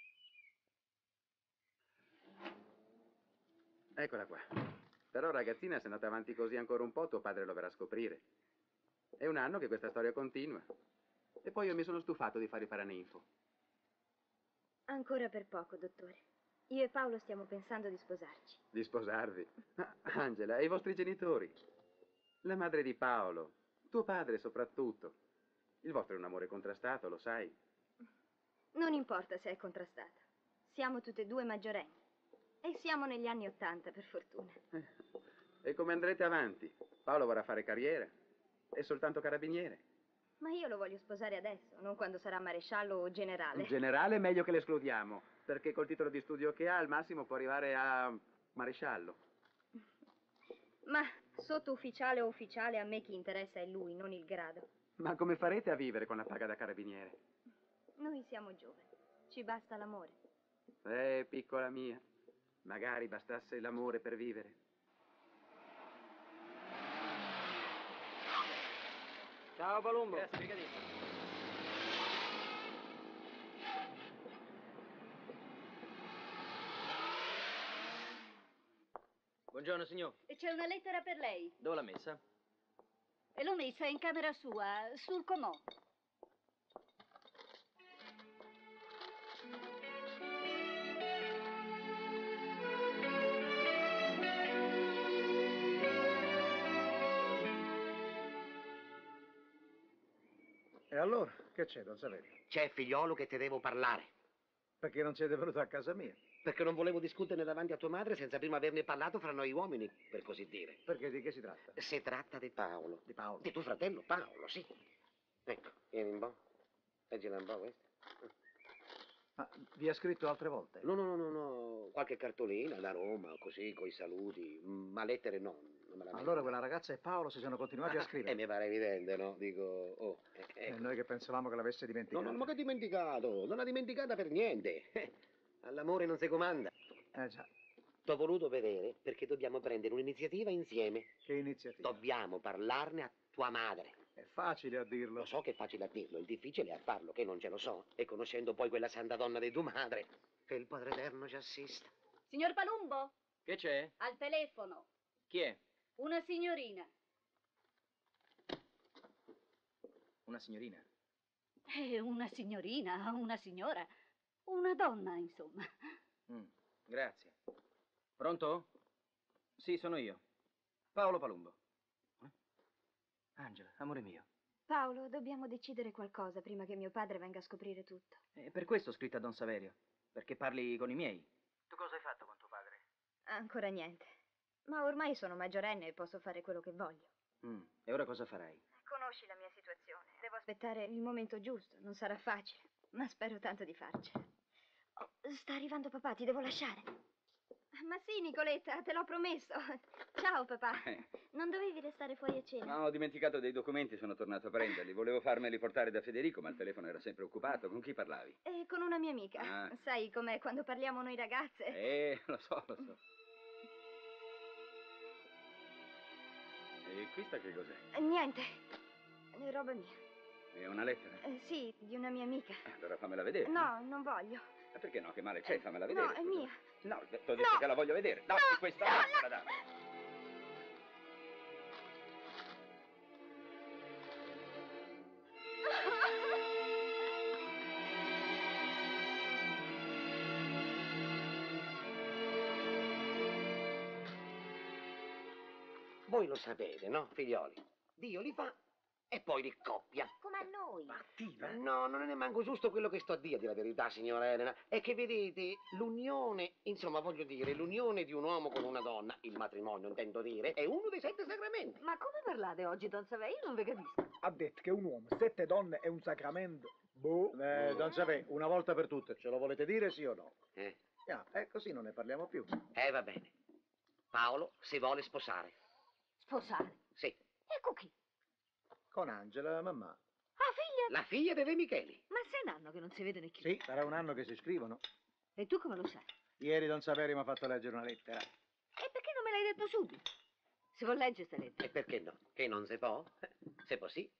Eccola qua. Però ragazzina, se andate avanti così ancora un po', tuo padre lo verrà a scoprire. È un anno che questa storia continua. E poi io mi sono stufato di fare i paraninfo. Ancora per poco, dottore. Io e Paolo stiamo pensando di sposarci. Di sposarvi? Ah, Angela, e i vostri genitori? La madre di Paolo, tuo padre soprattutto. Il vostro è un amore contrastato, lo sai. Non importa se è contrastata. Siamo tutte e due maggiorenni. E siamo negli anni Ottanta, per fortuna. E come andrete avanti? Paolo vorrà fare carriera? È soltanto carabiniere? Ma io lo voglio sposare adesso, non quando sarà maresciallo o generale. In generale è meglio che l'escludiamo, perché col titolo di studio che ha al massimo può arrivare a maresciallo. Ma sottufficiale o ufficiale a me chi interessa è lui, non il grado. Ma come farete a vivere con la paga da carabiniere? Noi siamo giovani, ci basta l'amore. Eh, piccola mia, magari bastasse l'amore per vivere. Ciao Palumbo. Grazie, brigadiere. Buongiorno, signor. E c'è una lettera per lei. Dove l'ha messa? E l'ho messa in camera sua, sul comò. E allora, che c'è, don Saverio? C'è, figliolo, che ti devo parlare. Perché non siete venuti a casa mia? Perché non volevo discuterne davanti a tua madre senza prima averne parlato fra noi uomini, per così dire. Perché di che si tratta? Si tratta di Paolo. Di Paolo? Di tuo fratello Paolo, sì. Ecco, vieni un po'. Leggila un po' questa. Ma vi ha scritto altre volte? No, no, no, no, no. Qualche cartolina da Roma, così, coi saluti. Ma lettere no. Non me la Allora quella ragazza e Paolo si sono continuati a scrivere. E mi pare evidente, no? Dico, oh. Eh, E ecco. noi che pensavamo che l'avesse No, dimenticato. no, ma che dimenticato? Non ha dimenticata per niente. Eh, all'amore non si comanda. Eh già. T'ho voluto vedere perché dobbiamo prendere un'iniziativa insieme. Che iniziativa? Dobbiamo parlarne a tua madre. È facile a dirlo. Lo so che è facile a dirlo, il difficile è a farlo, che non ce lo so. E conoscendo poi quella santa donna di tua madre, che il Padre Eterno ci assista. Signor Palumbo, Che c'è? al telefono. Chi è? Una signorina. Una signorina. Eh, una signorina, una signora, una donna, insomma. Mm, grazie. Pronto? Sì, sono io. Paolo Palumbo. Eh? Angela, amore mio. Paolo, dobbiamo decidere qualcosa prima che mio padre venga a scoprire tutto. E per questo ho scritto a Don Saverio. Perché parli con i miei. Tu cosa hai fatto con tuo padre? Ancora niente. Ma ormai sono maggiorenne e posso fare quello che voglio. Mm, e ora cosa farai? Conosci la mia situazione. Devo aspettare il momento giusto. Non sarà facile, ma spero tanto di farcela. Oh, sta arrivando papà, ti devo lasciare. Ma sì, Nicoletta, te l'ho promesso. Ciao, papà. Eh. Non dovevi restare fuori a cena? No, ho dimenticato dei documenti, sono tornato a prenderli. Volevo farmeli portare da Federico, ma il telefono era sempre occupato. Con chi parlavi? Eh, con una mia amica. Ah. Sai com'è quando parliamo noi ragazze? Eh, lo so, lo so. E questa che cos'è? Eh, Niente, è roba mia. È una lettera? Eh, sì, di una mia amica. Allora fammela vedere. No, non voglio. Ma perché no? Che male c'è? Fammela vedere. No, è scusa. mia. No, ti ho detto No. che la voglio vedere. Dammi No, questa no, lettera, no. dammi. Voi lo sapete, no, figlioli? Dio li fa e poi li coppia. Come a noi. No, non è neanche giusto quello che sto a dire, di la verità, signora Elena. È che vedete, l'unione, insomma, voglio dire, l'unione di un uomo con una donna, il matrimonio, intendo dire, è uno dei sette sacramenti. Ma come parlate oggi, don Saverio? Io non vi capisco. Ha detto che un uomo, sette donne è un sacramento. Boh. Eh, don Saverio, una volta per tutte, ce lo volete dire sì o no? Eh, Ah, eh, così non ne parliamo più. eh, va bene. Paolo si vuole sposare. Sposare? Sì. E con chi? Con Angela, mamma. Ah, figlia? La figlia di Re Micheli. Ma sei un anno che non si vedono più. Sì, sarà un anno che si scrivono. E tu come lo sai? Ieri don Saverio mi ha fatto leggere una lettera. E perché non me l'hai detto subito? Si vuol leggere sta lettera? E perché no? Che non si può? Se può sì.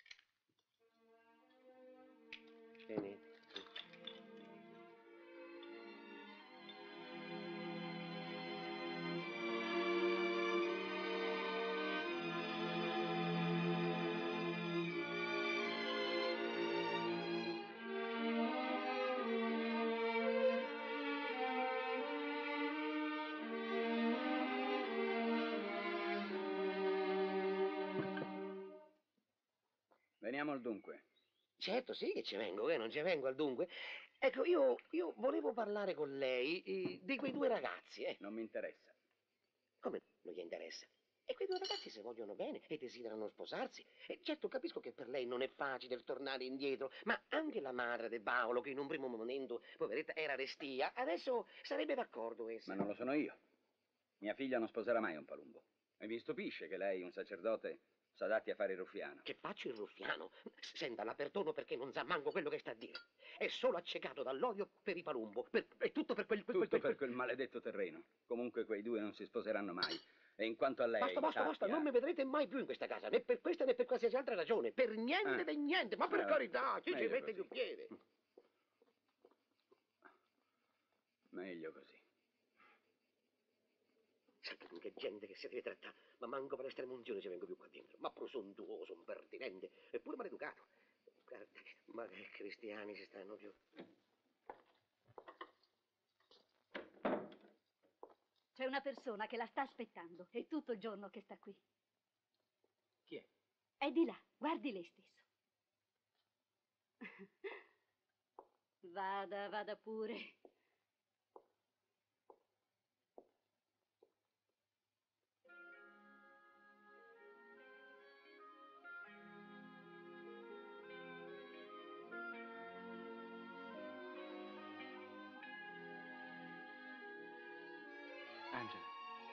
Bene. Veniamo al dunque. Certo, sì che ci vengo, eh, non ci vengo al dunque. Ecco, io, io volevo parlare con lei eh, di quei due ragazzi, eh. Non mi interessa. Come non gli interessa? E quei due ragazzi se vogliono bene e desiderano sposarsi. E certo capisco che per lei non è facile tornare indietro, ma anche la madre di Paolo, che in un primo momento, poveretta, era restia, adesso sarebbe d'accordo essa. Ma non lo sono io. Mia figlia non sposerà mai un Palumbo. E mi stupisce che lei, un sacerdote, s'adatti a fare il ruffiano. Che faccio il ruffiano? Senta, la perdono perché non sa manco quello che sta a dire. È solo accecato dall'odio per i Palumbo. Per, è tutto per quel... per Tutto quel- per quel maledetto terreno. Comunque quei due non si sposeranno mai. E in quanto a lei... Basta, basta, basta, sappia- non mi vedrete mai più in questa casa, né per questa né per qualsiasi altra ragione. Per niente Eh. e niente, ma per Eh, carità, chi ci meglio mette così. più piede? Meglio così. Sapete con che gente che si deve trattare, ma manco per estremunzione ci vengo più qua dentro. Ma presuntuoso, impertinente, eppure maleducato. Guarda, ma che cristiani si stanno più. C'è una persona che la sta aspettando. È tutto il giorno che sta qui. Chi è? È di là, guardi lei stesso. Vada, vada pure. Angela.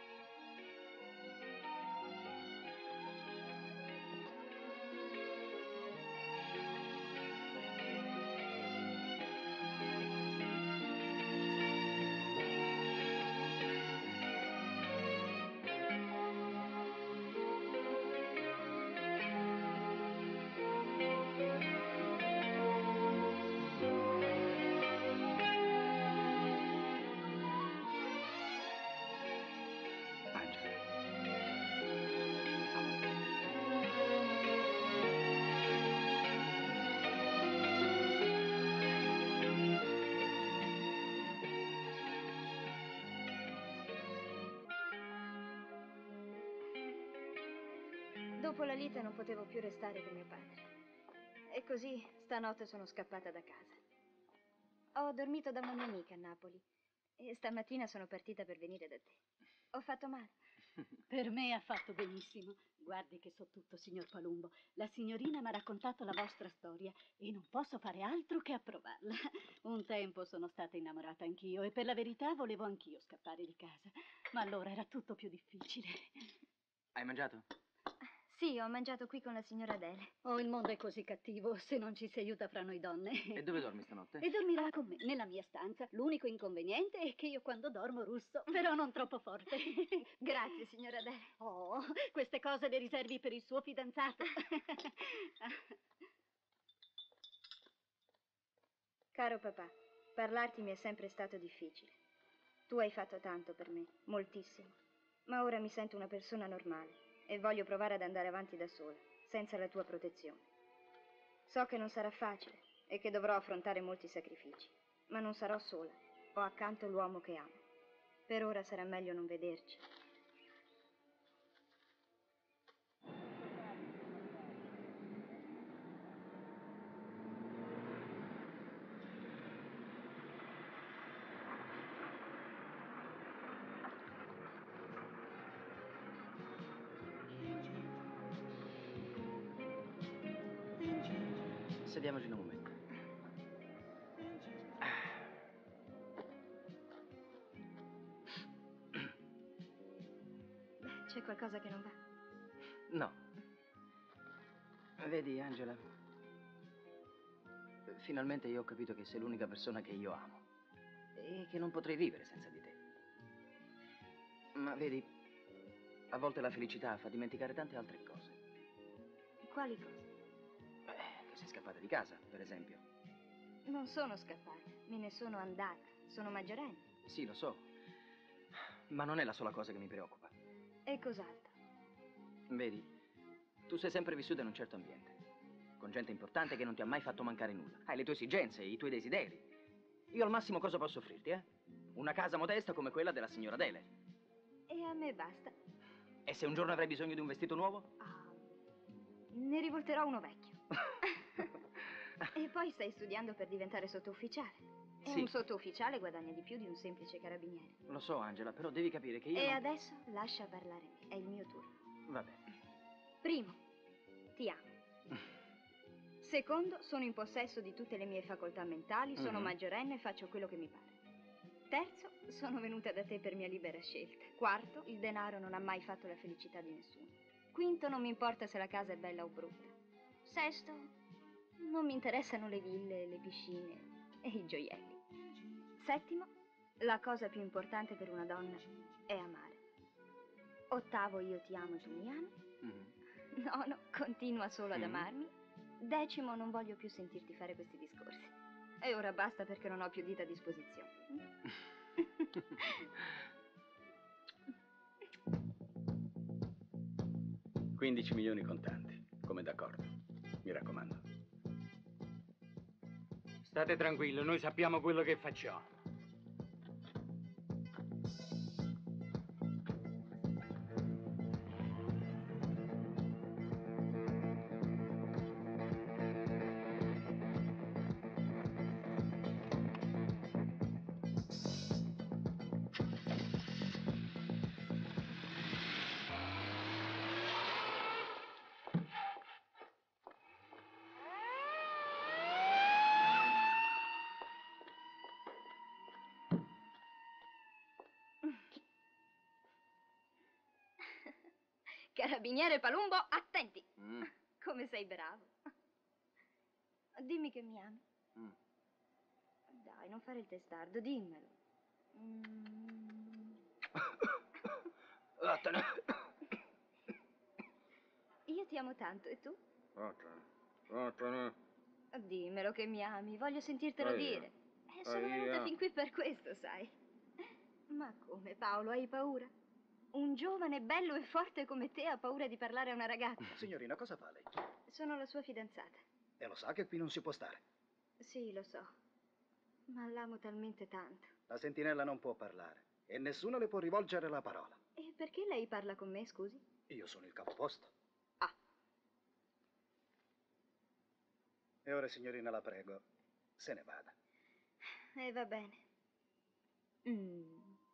Dopo la lite non potevo più restare con mio padre. E così stanotte sono scappata da casa. Ho dormito da una mia amica a Napoli e stamattina sono partita per venire da te. Ho fatto male? Per me ha fatto benissimo. Guardi che so tutto, signor Palumbo. La signorina mi ha raccontato la vostra storia e non posso fare altro che approvarla. Un tempo sono stata innamorata anch'io e per la verità volevo anch'io scappare di casa. Ma allora era tutto più difficile. Hai mangiato? Sì, ho mangiato qui con la signora Adele. Oh, il mondo è così cattivo se non ci si aiuta fra noi donne. E dove dormi stanotte? E dormirà con me, nella mia stanza. L'unico inconveniente è che io quando dormo russo, però non troppo forte. Grazie, signora Adele. Oh, queste cose le riservi per il suo fidanzato. Caro papà, parlarti mi è sempre stato difficile. Tu hai fatto tanto per me, moltissimo. Ma ora mi sento una persona normale e voglio provare ad andare avanti da sola, senza la tua protezione. So che non sarà facile e che dovrò affrontare molti sacrifici, ma non sarò sola. Ho accanto l'uomo che amo. Per ora sarà meglio non vederci. Sediamoci un momento. C'è qualcosa che non va? No. Vedi, Angela, finalmente io ho capito che sei l'unica persona che io amo e che non potrei vivere senza di te. Ma vedi, a volte la felicità fa dimenticare tante altre cose. Quali cose? Beh, che sei scappata di casa, per esempio. Non sono scappata, me ne sono andata. Sono maggiorenne. Sì, lo so, ma non è la sola cosa che mi preoccupa. E cos'altro? Vedi, tu sei sempre vissuta in un certo ambiente, con gente importante che non ti ha mai fatto mancare nulla. Hai le tue esigenze, i tuoi desideri. Io al massimo cosa posso offrirti, eh? Una casa modesta come quella della signora Adele. E a me basta. E se un giorno avrai bisogno di un vestito nuovo? Ah, ne rivolterò uno vecchio. E poi stai studiando per diventare sottufficiale. E Sì. un sottufficiale guadagna di più di un semplice carabiniere. Lo so, Angela, però devi capire che io E non... adesso lascia parlare me, è il mio turno. Vabbè. Primo, ti amo. Secondo, sono in possesso di tutte le mie facoltà mentali, sono Mhm. maggiorenne e faccio quello che mi pare. Terzo, sono venuta da te per mia libera scelta. Quarto, il denaro non ha mai fatto la felicità di nessuno. Quinto, non mi importa se la casa è bella o brutta. Sesto, non mi interessano le ville, le piscine e i gioielli. Settimo, la cosa più importante per una donna è amare. Ottavo, io ti amo e tu mi ami. Mhm. Nono, continua solo ad Mm. amarmi. Decimo, non voglio più sentirti fare questi discorsi. E ora basta perché non ho più dita a disposizione. quindici milioni contanti, come d'accordo. Mi raccomando. State tranquillo, noi sappiamo quello che facciamo. Carabiniere Palumbo, attenti! Mm. Come sei bravo. Dimmi che mi ami. Mm. Dai, non fare il testardo, dimmelo. Mm. Vattene. Io ti amo tanto, e tu? Vattene. Vattene. Dimmelo che mi ami, voglio sentirtelo Aia. dire. Eh, sono Aia. venuta fin qui per questo, sai. Ma come, Paolo, hai paura? Un giovane bello e forte come te ha paura di parlare a una ragazza. Signorina, cosa fa lei? Sono la sua fidanzata. E lo sa che qui non si può stare. Sì, lo so. Ma l'amo talmente tanto. La sentinella non può parlare e nessuno le può rivolgere la parola. E perché lei parla con me, scusi? Io sono il capoposto. Ah. E ora, signorina, la prego, se ne vada. Eh, va bene. Mm.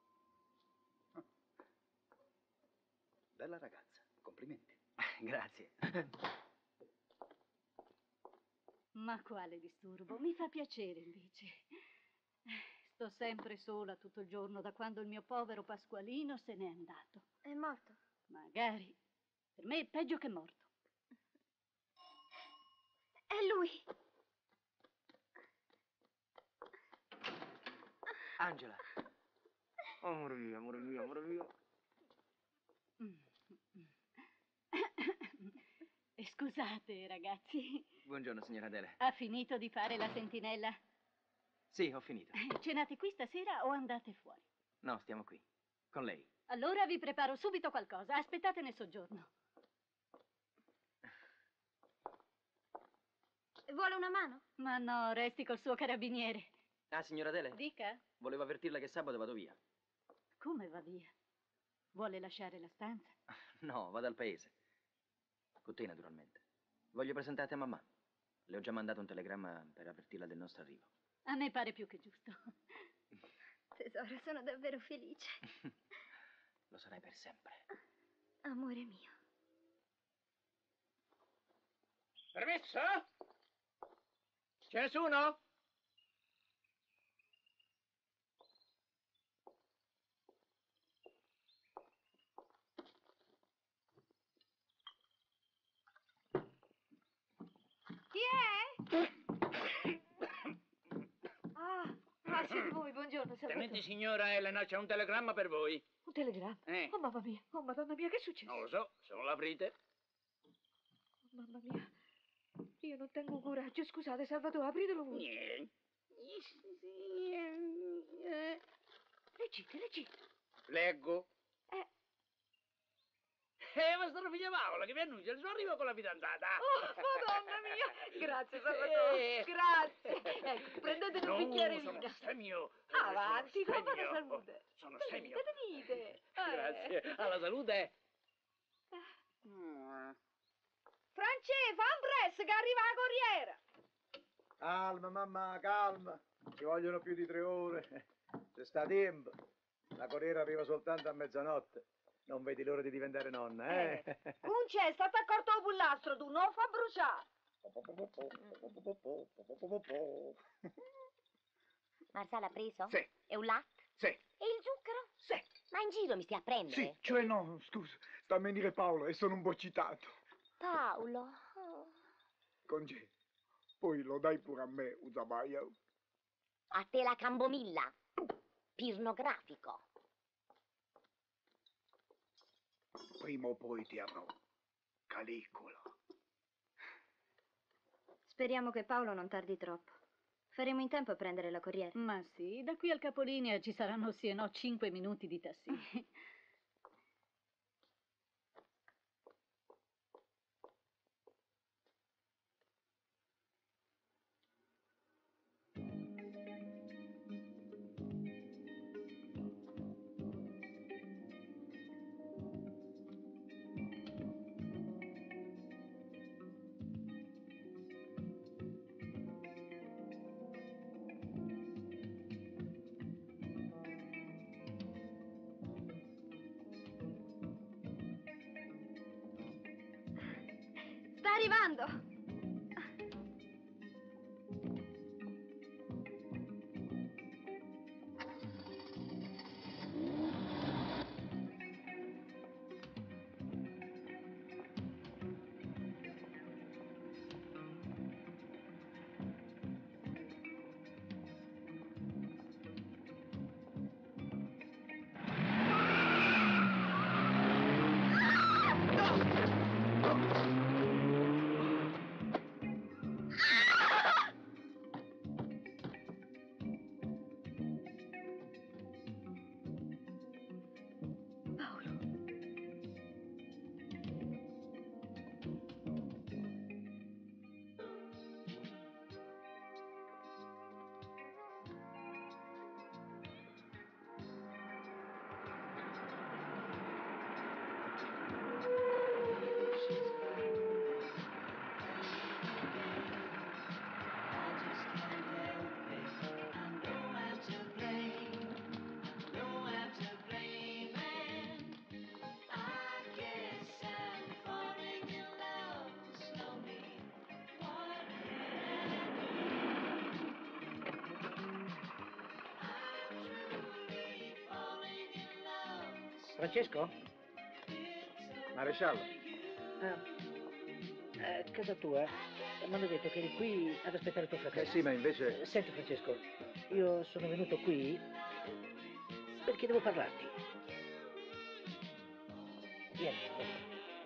Bella ragazza, complimenti. Grazie. Ma quale disturbo? Mi fa piacere, invece. Sto sempre sola tutto il giorno da quando il mio povero Pasqualino se n'è andato. È morto? Magari. Per me è peggio che morto. È lui! Angela. Amore mio, amore mio, amore mio. E scusate, ragazzi. Buongiorno, signora Adele. Ha finito di fare la sentinella? Sì, ho finito. Cenate qui stasera o andate fuori? No, stiamo qui. Con lei. Allora vi preparo subito qualcosa. Aspettate nel soggiorno. Vuole una mano? Ma no, resti col suo carabiniere. Ah, signora Adele? Dica. Volevo avvertirla che sabato vado via. Come va via? Vuole lasciare la stanza? No, vado al paese. Con te, naturalmente. Voglio presentarti a mamma. Le ho già mandato un telegramma per avvertirla del nostro arrivo. A me pare più che giusto. Tesoro, sono davvero felice. Lo sarai per sempre. Amore mio. Permesso? C'è nessuno? Chi è? Ah, ah, siete voi, buongiorno, Tenente Salvatore. signora Elena, c'è un telegramma per voi. Un telegramma? Eh. Oh, mamma mia, oh, madonna mia, che è successo? Non lo so, se non l'aprite. Oh, mamma mia, io non tengo coraggio, scusate, Salvatore, apritelo voi. Niente. Leggete, leggete. Leggo. Eh. Eh, vostra figlia Paola che vi annuncia il suo arrivo con la fidanzata. Oh, madonna mia, grazie, Salvatore, Eh. grazie. Ecco, prendete No, un bicchiere sono vino. stemio. Avanti, Sono come la stemio. salute. Sono stemio. Venite, venite. Eh. Grazie, alla salute. Francesco, fa un press che arriva la corriera. Calma, mamma, calma. Ci vogliono più di tre ore. Se sta tempo. La corriera arriva soltanto a mezzanotte. Non vedi l'ora di diventare nonna, eh? Non c'è, state accorto al pullastro tu, non fa bruciare. Marsala ha preso? Sì. E un latte? Sì. E il zucchero? Sì. Ma in giro mi stai a prendere? Sì, cioè no, scusa. Sta a venire Paolo e sono un po' citato. Paolo. Oh. Conge, poi lo dai pure a me, Usabaia. A te la cambomilla. Pirnografico. Prima o poi ti avrò. Calicola. Speriamo che Paolo non tardi troppo. Faremo in tempo a prendere la corriera. Ma sì, da qui al capolinea ci saranno sì e no cinque minuti di tassì. Sta arrivando! Francesco? Maresciallo. Ah, eh, casa tua? Mi hanno detto che eri qui ad aspettare tuo fratello. Eh sì, ma invece... Eh, Senti, Francesco, io sono venuto qui perché devo parlarti. Vieni, vieni.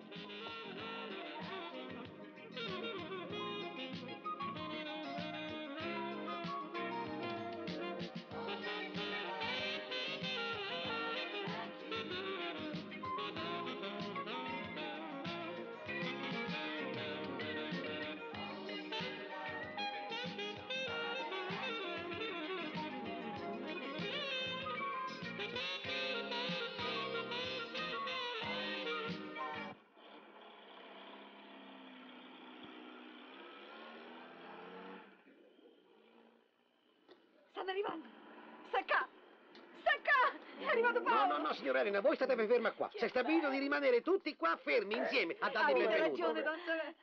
Stanno arrivando! Sta qua! Sta qua! È arrivato No, Paolo! no, no, signora Elena, voi state ferma qua. Si è stabilito di rimanere tutti qua fermi insieme a dargli il Avete benvenuto. ragione, don Saverio.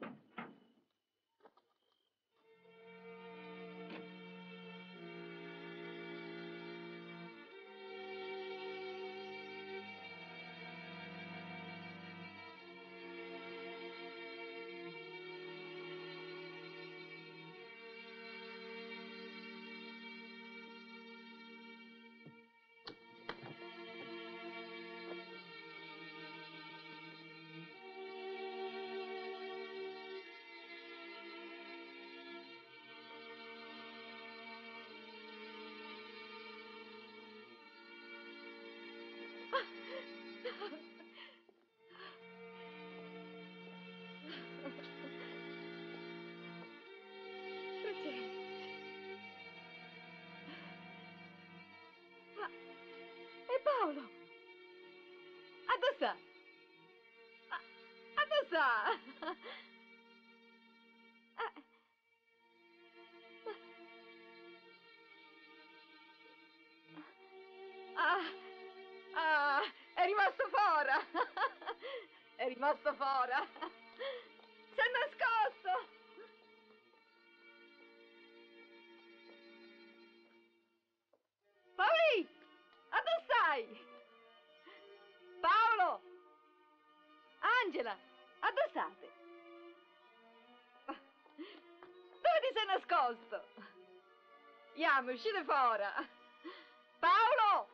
Ma è Paolo! A dove sta? A, a dove sta? Ah, ah, ah, è rimasto fuori! È rimasto fuori! Si è nascosto! Paoli! A dove stai? Paolo! Angela! A dove state? Dove ti sei nascosto? Iamo, uscite fuori! Paolo!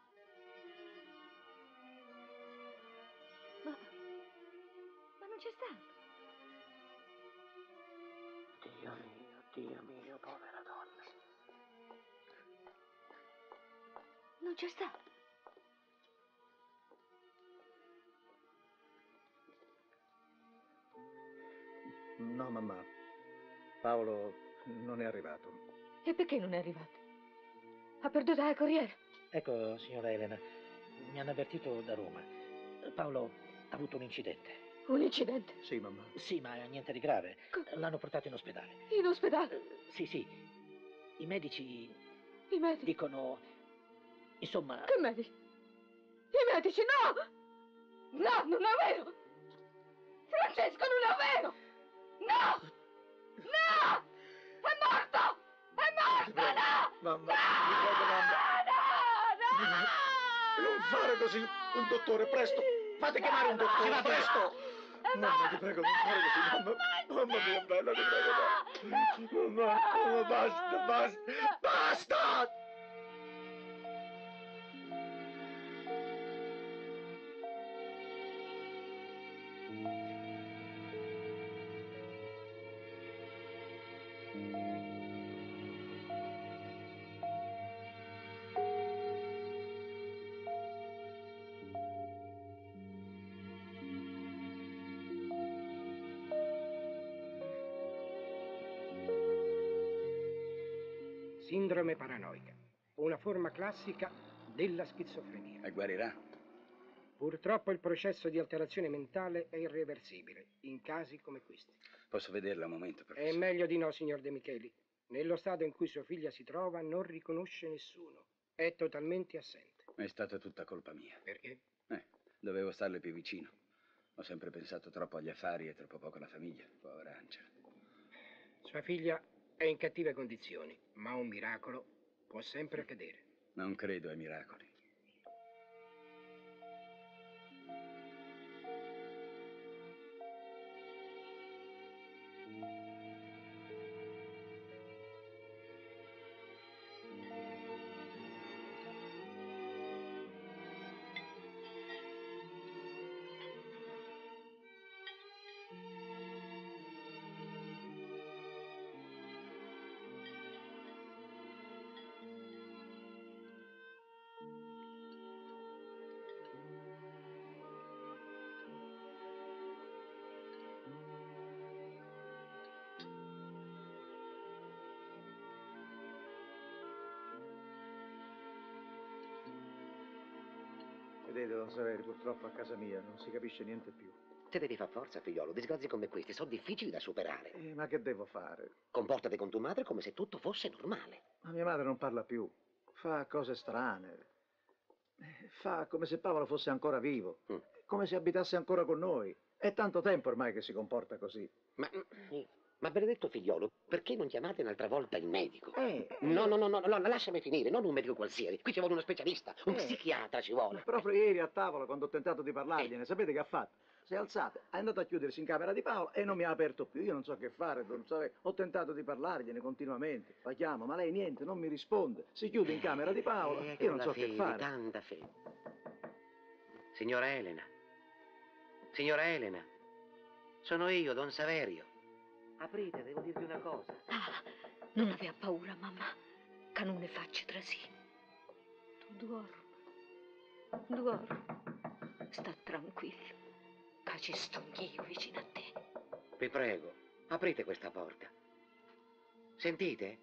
Ma... ma non c'è stato? Dio mio, Dio mio, povera donna. Non c'è stato. No, mamma. Paolo non è arrivato. E perché non è arrivato? Ha perduto la corriera. Ecco, signora Elena, mi hanno avvertito da Roma. Paolo ha avuto un incidente. Un incidente? Sì, mamma. Sì, ma niente di grave. L'hanno portato in ospedale. In ospedale? Sì, sì. I medici I medici? dicono... Insomma... Che medici? I medici, no! No, non è vero! Francesco, non è vero! No! No! È morto! È morto, no! Mamma, ti prego, mamma. No, no! Non fare così! Un dottore, presto! Fate chiamare un dottore, Si va, presto! Mamma, ti prego, non fare così, mamma. Mamma mia bella, ti prego, no. Mamma, mamma, basta, basta, basta! Sindrome paranoica, una forma classica della schizofrenia. E guarirà? Purtroppo il processo di alterazione mentale è irreversibile, in casi come questi. Posso vederla un momento, È professore? meglio di no, signor De Micheli. Nello stato in cui sua figlia si trova non riconosce nessuno. È totalmente assente. È stata tutta colpa mia. Perché? Eh, dovevo starle più vicino. Ho sempre pensato troppo agli affari e troppo poco alla famiglia. Povera Angela. Sua figlia è in cattive condizioni, ma un miracolo può sempre accadere. Non credo ai miracoli. Vedete, don Saverio, purtroppo a casa mia non si capisce niente più. Te devi far forza, figliolo. Disgrazie come queste sono difficili da superare. Eh, ma che devo fare? Comportati con tua madre come se tutto fosse normale. Ma mia madre non parla più. Fa cose strane. Eh, Fa come se Paolo fosse ancora vivo. Mm. Come se abitasse ancora con noi. È tanto tempo ormai che si comporta così. Ma, ma benedetto figliolo, perché non chiamate un'altra volta il medico? Eh, No, no, no, no, no, lasciami finire, non un medico qualsiasi. Qui ci vuole uno specialista, un Eh. psichiatra ci vuole. Proprio ieri a tavola, quando ho tentato di parlargliene, sapete che ha fatto? Si è alzato, è andato a chiudersi in camera di Paolo e non mi ha aperto più. Io non so che fare, non so, ho tentato di parlargliene continuamente. La chiamo, ma lei niente, non mi risponde. Si chiude in camera di Paolo, Eh, io non con so la che fede, fare. Tanta fede. Signora Elena, signora Elena, sono io, don Saverio. Aprite, devo dirvi una cosa. Ah, non aveva paura, mamma, che non ne faccia trasì. Tu dormi, dormi, sta tranquillo, che ci sto io vicino a te. Vi prego, aprite questa porta. Sentite?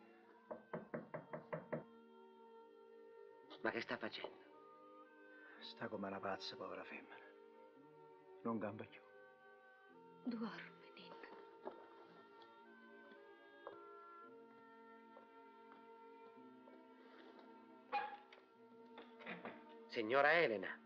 Ma che sta facendo? Sta come una pazza, povera femmina. Non gamba più. Dormi, Nina. Signora Elena.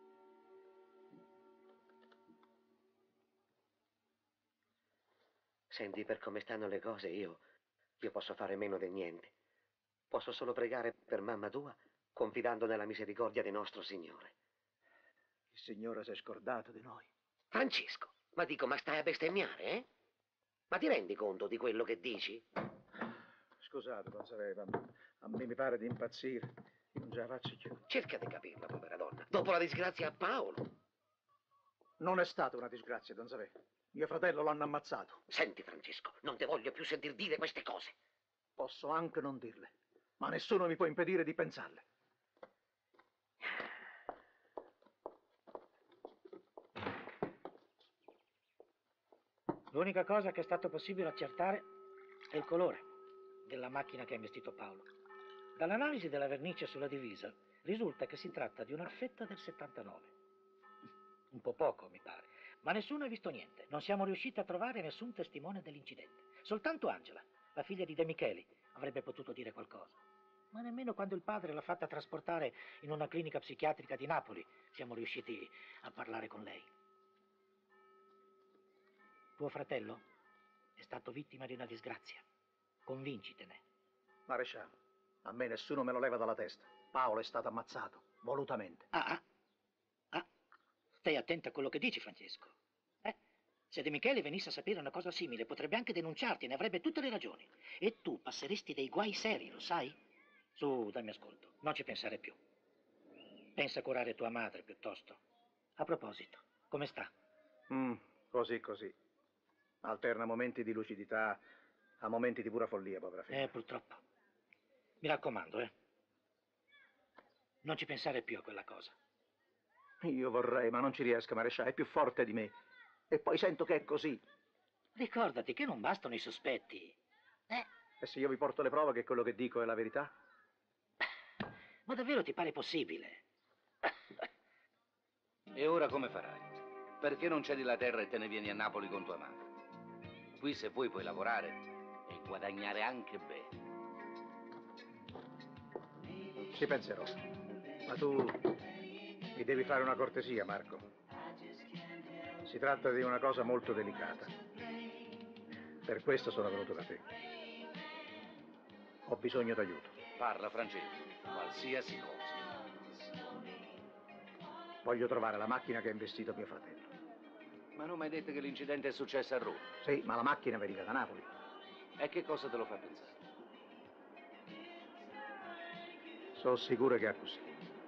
Senti, per come stanno le cose, io, io posso fare meno di niente. Posso solo pregare per mamma tua, confidando nella misericordia di nostro Signore. Il Signore si è scordato di noi. Francesco, ma dico, ma stai a bestemmiare, eh? Ma ti rendi conto di quello che dici? Scusate, don Saverio, ma a me mi pare di impazzire. Io non ce la faccio più. Cerca di capirla, povera donna. Dopo la disgrazia a Paolo. Non è stata una disgrazia, don Saverio. Mio fratello l'hanno ammazzato. Senti, Francesco, non ti voglio più sentir dire queste cose. Posso anche non dirle, ma nessuno mi può impedire di pensarle. L'unica cosa che è stato possibile accertare è il colore della macchina che ha investito Paolo. Dall'analisi della vernice sulla divisa risulta che si tratta di una fetta del settantanove. Un po' poco, mi pare, ma nessuno ha visto niente. Non siamo riusciti a trovare nessun testimone dell'incidente. Soltanto Angela, la figlia di De Micheli, avrebbe potuto dire qualcosa. Ma nemmeno quando il padre l'ha fatta trasportare in una clinica psichiatrica di Napoli siamo riusciti a parlare con lei. Tuo fratello è stato vittima di una disgrazia. Convincitene. Maresciallo, a me nessuno me lo leva dalla testa. Paolo è stato ammazzato, volutamente. Ah, ah, ah. Stai attento a quello che dici, Francesco. Eh? Se De Micheli venisse a sapere una cosa simile, potrebbe anche denunciarti, ne avrebbe tutte le ragioni. E tu passeresti dei guai seri, lo sai? Su, dammi ascolto, non ci pensare più. Pensa a curare tua madre, piuttosto. A proposito, come sta? Mm, così, così. Alterna momenti di lucidità a momenti di pura follia, povera figlia. Eh, purtroppo. Mi raccomando, eh. Non ci pensare più a quella cosa. Io vorrei, ma non ci riesco, maresciallo, è più forte di me. E poi sento che è così. Ricordati che non bastano i sospetti. Eh? E se io vi porto le prove che quello che dico è la verità? Ma davvero ti pare possibile? E ora come farai? Perché non cedi la terra e te ne vieni a Napoli con tua madre? Qui se vuoi puoi lavorare e guadagnare anche bene. Ci penserò. Ma tu mi devi fare una cortesia, Marco. Si tratta di una cosa molto delicata. Per questo sono venuto da te. Ho bisogno d'aiuto. Parla, Francesco, qualsiasi cosa. Voglio trovare la macchina che ha investito mio fratello. Ma non mi hai detto che l'incidente è successo a Roma? Sì, ma la macchina veniva da Napoli. E che cosa te lo fa pensare? Sono sicuro che è così.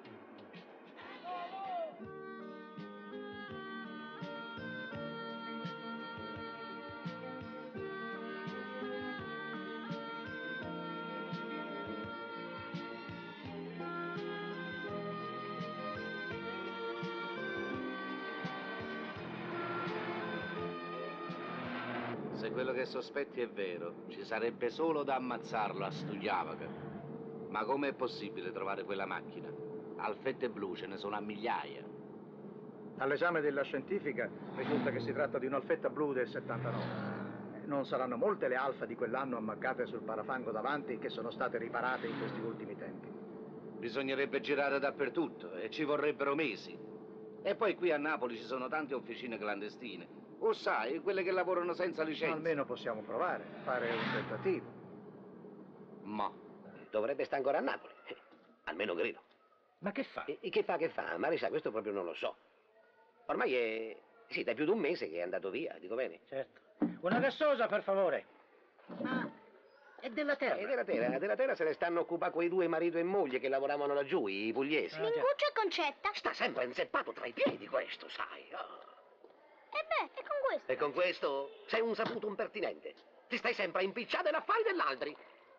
Se quello che sospetti è vero, ci sarebbe solo da ammazzarlo a Stugliavaca. Ma com'è possibile trovare quella macchina? Alfette blu ce ne sono a migliaia. Dall'esame della scientifica risulta che si tratta di un'alfetta blu del settantanove. Non saranno molte le alfa di quell'anno ammaccate sul parafango davanti che sono state riparate in questi ultimi tempi. Bisognerebbe girare dappertutto e ci vorrebbero mesi. E poi qui a Napoli ci sono tante officine clandestine. O sai, quelle che lavorano senza licenza. Almeno possiamo provare, fare un tentativo. Ma dovrebbe stare ancora a Napoli. Almeno credo. Ma che fa? E, e che fa, che fa? Ma sa, questo proprio non lo so. Ormai è... sì, da più di un mese che è andato via, dico bene. Certo. Una gassosa, per favore. Ah, è della terra. È della terra, della terra se ne stanno occupando quei due marito e moglie che lavoravano laggiù, i pugliesi. Minguccio e Concetta. Sta sempre inzeppato tra i piedi questo, sai. Oh. E beh, e con questo? E con questo sei un saputo impertinente. Ti stai sempre a impicciare l'affari dell'altri.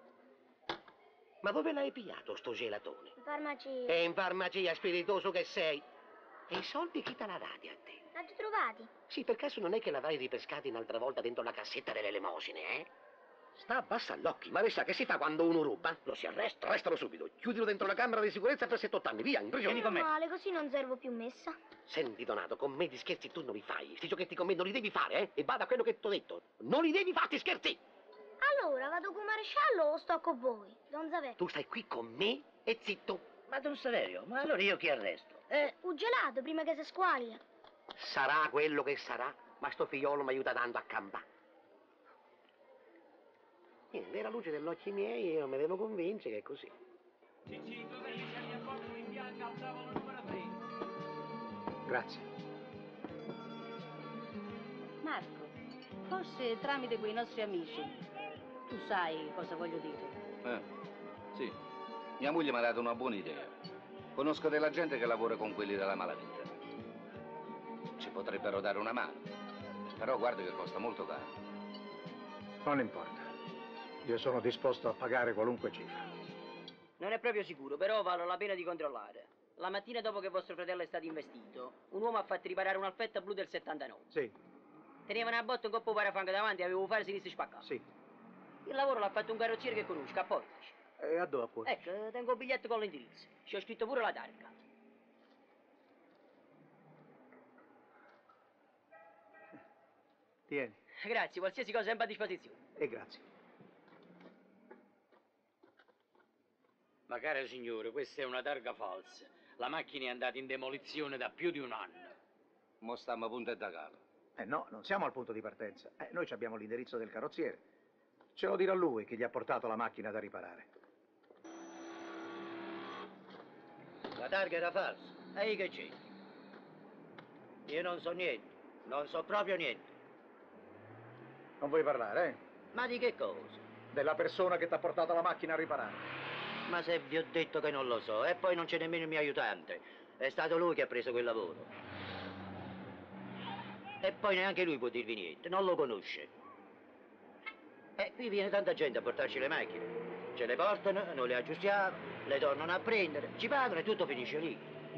Ma dove l'hai pigliato sto gelatone? In farmacia. E in farmacia, spiritoso che sei. E i soldi chi te l'ha dati a te? L'hai trovati? Sì, per caso non è che l'avrai ripescati un'altra volta dentro la cassetta delle elemosine, eh? Sta abbassa gli occhi, ma sa che si fa quando uno ruba? Lo si arresta, arrestalo subito, chiudilo dentro la camera di sicurezza per settantotto anni, via, in prigione. Vieni con me. Male, così non servo più messa. Senti, Donato, con me di scherzi tu non li fai. Sti giochetti con me non li devi fare, eh? E bada a quello che ti ho detto. Non li devi fare, sti scherzi! Allora, vado con maresciallo o sto con voi? Don Saverio. Tu stai qui con me e zitto. Ma Don Saverio, ma allora io chi arresto? Eh? Un gelato prima che si squaglia. Sarà quello che sarà, ma sto figliolo mi aiuta tanto a campare. Niente, era luce degli occhi miei e io mi devo convincere che è così. Grazie. Marco, forse tramite quei nostri amici, tu sai cosa voglio dire. Eh, sì. Mia moglie mi ha dato una buona idea. Conosco della gente che lavora con quelli della malavita. Ci potrebbero dare una mano. Però guarda che costa molto caro. Non importa. Io sono disposto a pagare qualunque cifra. Non è proprio sicuro, però vale la pena di controllare. La mattina dopo che vostro fratello è stato investito, un uomo ha fatto riparare un'alfetta blu del settantanove. Sì. Tenevano a botte un coppo parafango davanti e avevo fare sinistro spaccato. Sì. Il lavoro l'ha fatto un carrozziere che conosco, a Portici. E a dove poi? Ecco, tengo un biglietto con l'indirizzo. Ci ho scritto pure la targa. Tieni. Grazie, qualsiasi cosa è sempre a disposizione. E grazie. Ma cara signore, questa è una targa falsa. La macchina è andata in demolizione da più di un anno. Mo stiamo a punto da capo. Eh no, non siamo al punto di partenza. Eh, noi abbiamo l'indirizzo del carrozziere. Ce lo dirà lui che gli ha portato la macchina da riparare. La targa era falsa. E che c'è? Io non so niente. Non so proprio niente. Non vuoi parlare, eh? Ma di che cosa? Della persona che ti ha portato la macchina a riparare. Ma se vi ho detto che non lo so, e poi non c'è nemmeno il mio aiutante. È stato lui che ha preso quel lavoro. E poi neanche lui può dirvi niente, non lo conosce. E qui viene tanta gente a portarci le macchine. Ce le portano, noi le aggiustiamo, le tornano a prendere, ci pagano e tutto finisce lì.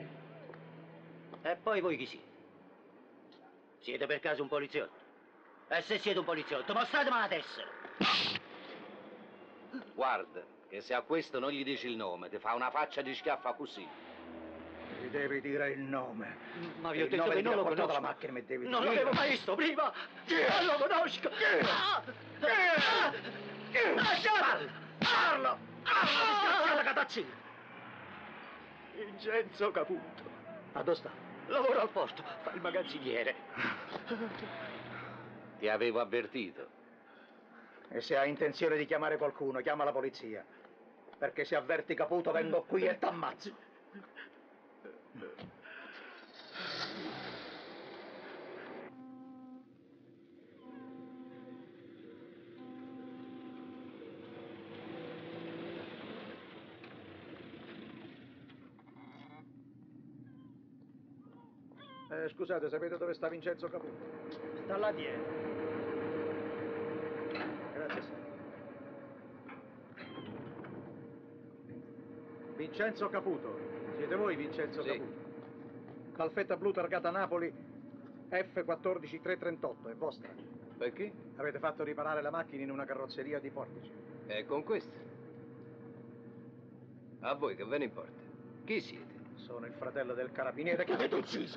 E poi voi chi siete? Siete per caso un poliziotto? E se siete un poliziotto, mostratemi la tessera! Guarda, che se a questo non gli dici il nome, ti fa una faccia di schiaffa così. Gli devi dire il nome. Ma vi ho il detto nome che di non chi lo ha portato conosco. la macchina, mi devi Non dire. l'avevo mai visto prima! Non lo conosco! Ah! Lasciatelo! Parlo! Disgraziata catazzina! Vincenzo Caputo. Ma dove sta? Lavora al posto, fa il magazziniere. Ti avevo avvertito. E se hai intenzione di chiamare qualcuno, chiama la polizia. Perché se avverti Caputo vengo qui e t'ammazzo. Eh, scusate, sapete dove sta Vincenzo Caputo? Sta là dietro. Grazie, signore. Vincenzo Caputo. Siete voi Vincenzo Sì. Caputo? Calfetta blu targata Napoli F quattordici trecentotrentotto, è vostra. Perché? Avete fatto riparare la macchina in una carrozzeria di Portici. E con questo? A voi che ve ne importa? Chi siete? Sono il fratello del carabiniere che avete ucciso.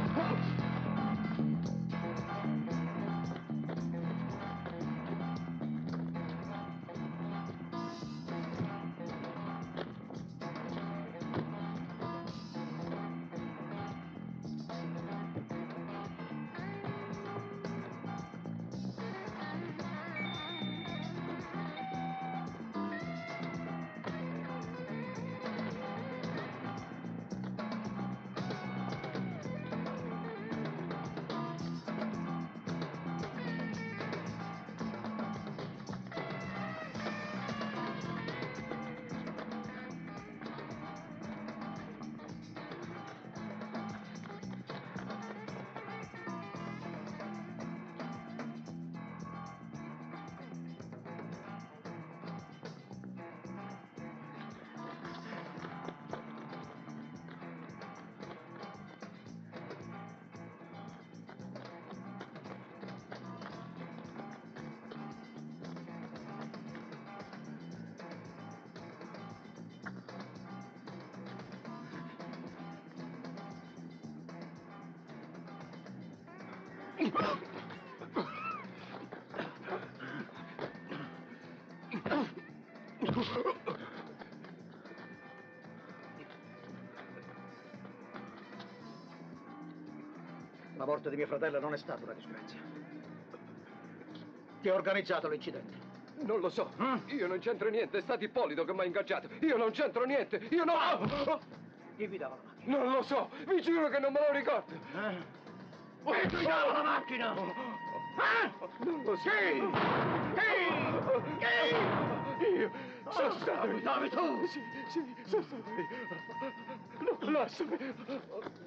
La morte di mio fratello non è stata una disgrazia. Chi ha organizzato l'incidente? Non lo so. Io non c'entro niente. È stato Ippolito che mi ha ingaggiato. Io non c'entro niente. Io non... Chi guidava la macchina? Non lo so. Vi giuro che non me lo ricordo. Eh? Chi guidava la macchina? Eh? Non lo so. Chi? Chi? Io sono stato io. Guidavi tu? Sì, sì, sono stato io. No, lasciami.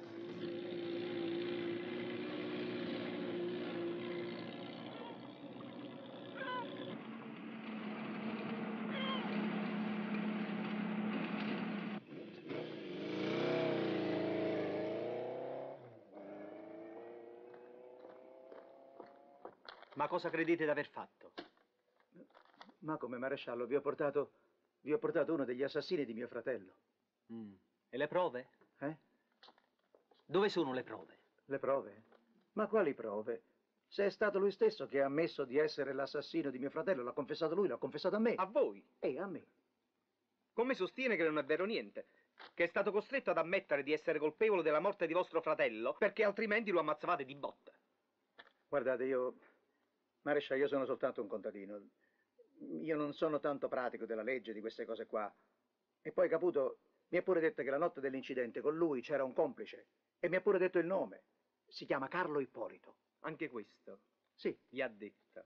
Ma cosa credete di aver fatto? Ma come maresciallo, vi ho portato... vi ho portato uno degli assassini di mio fratello. Mm. E le prove? Eh? Dove sono le prove? Le prove? Ma quali prove? Se è stato lui stesso che ha ammesso di essere l'assassino di mio fratello, l'ha confessato lui, l'ha confessato a me. A voi? E a me. Come sostiene che non è vero niente? Che è stato costretto ad ammettere di essere colpevole della morte di vostro fratello perché altrimenti lo ammazzavate di botte. Guardate, io... maresciallo, io sono soltanto un contadino. Io non sono tanto pratico della legge, di queste cose qua. E poi, Caputo, mi ha pure detto che la notte dell'incidente con lui c'era un complice. E mi ha pure detto il nome. Si chiama Carlo Ippolito. Anche questo? Sì. Gli ha detto.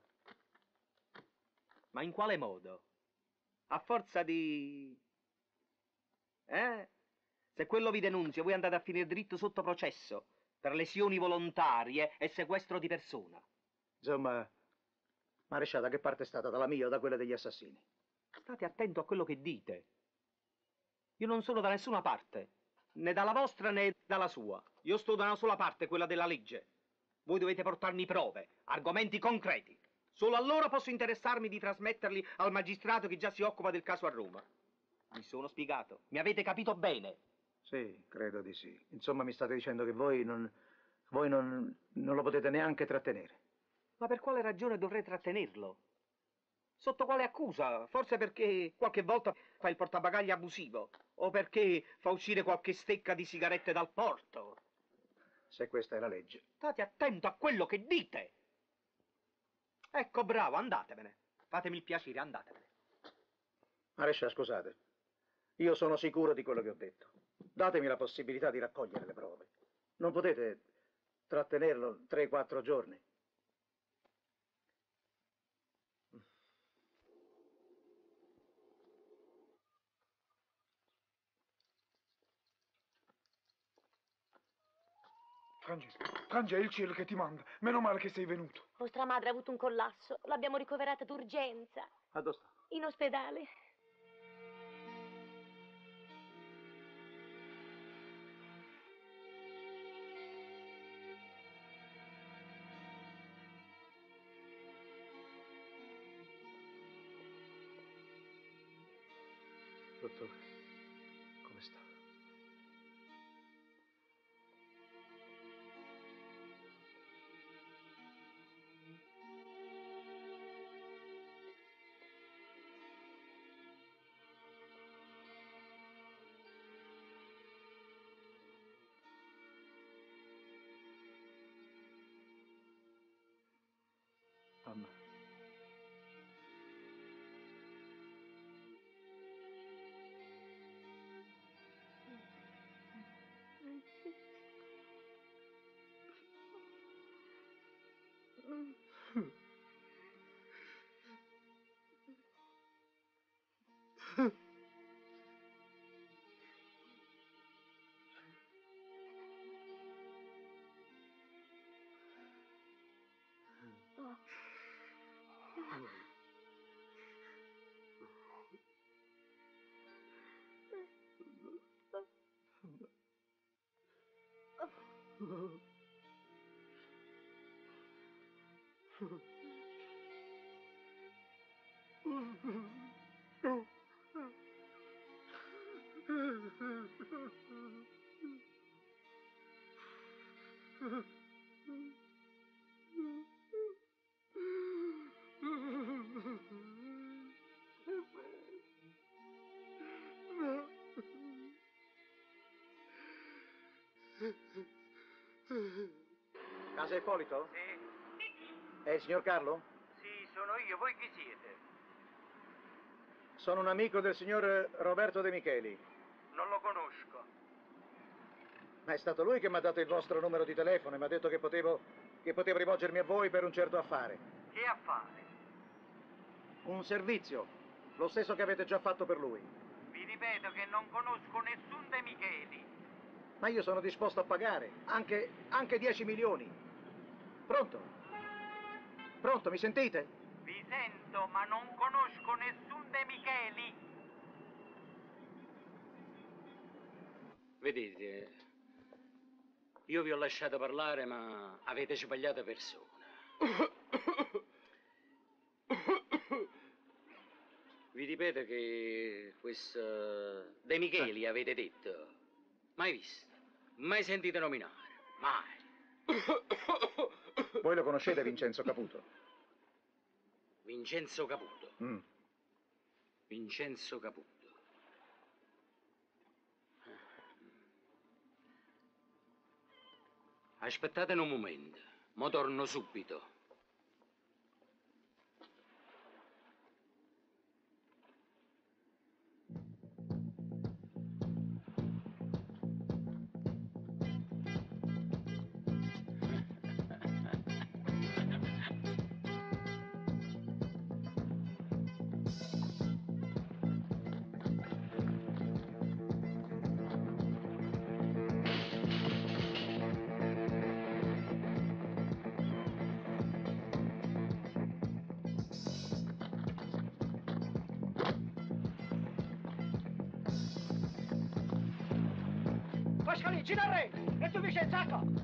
Ma in quale modo? A forza di... Eh? Se quello vi denunzia, voi andate a finire dritto sotto processo per lesioni volontarie e sequestro di persona. Insomma, maresciallo, da che parte è stata? Dalla mia o da quella degli assassini? State attento a quello che dite. Io non sono da nessuna parte, né dalla vostra né dalla sua. Io sto da una sola parte, quella della legge. Voi dovete portarmi prove, argomenti concreti. Solo allora posso interessarmi di trasmetterli al magistrato che già si occupa del caso a Roma. Mi sono spiegato? Mi avete capito bene? Sì, credo di sì. Insomma, mi state dicendo che voi non... voi non, non lo potete neanche trattenere. Ma per quale ragione dovrei trattenerlo? Sotto quale accusa? Forse perché qualche volta fa il portabagagli abusivo, o perché fa uscire qualche stecca di sigarette dal porto. Se questa è la legge. State attento a quello che dite. Ecco, bravo, andatevene. Fatemi il piacere, andatevene. Maresciallo, scusate. Io sono sicuro di quello che ho detto. Datemi la possibilità di raccogliere le prove. Non potete trattenerlo tre quattro giorni. Frange, Frange, è il cielo che ti manda. Meno male che sei venuto. Vostra madre ha avuto un collasso. L'abbiamo ricoverata d'urgenza. A dove sta? In ospedale. Dottore, come sta? mamma. Casa Ippolito? Sì. È il signor Carlo? Sì, sono io. Voi chi siete? Sono un amico del signor Roberto De Micheli. Non lo conosco. Ma è stato lui che mi ha dato il vostro numero di telefono e mi ha detto che potevo, che potevo rivolgermi a voi per un certo affare. Che affare? Un servizio, lo stesso che avete già fatto per lui. Vi ripeto che non conosco nessun De Micheli. Ma io sono disposto a pagare, anche, anche dieci milioni. Pronto? Pronto, mi sentite? Vi sento, ma non conosco nessun De Micheli. Vedete, io vi ho lasciato parlare, ma avete sbagliato persona. Vi ripeto che questo De Micheli avete detto, mai visto, mai sentito nominare, mai. Voi lo conoscete Vincenzo Caputo? Vincenzo Caputo. Mm. Vincenzo Caputo. Aspettate un momento, mo torno subito. Pascalì, gira al re! E tu Vincenzo, ecco!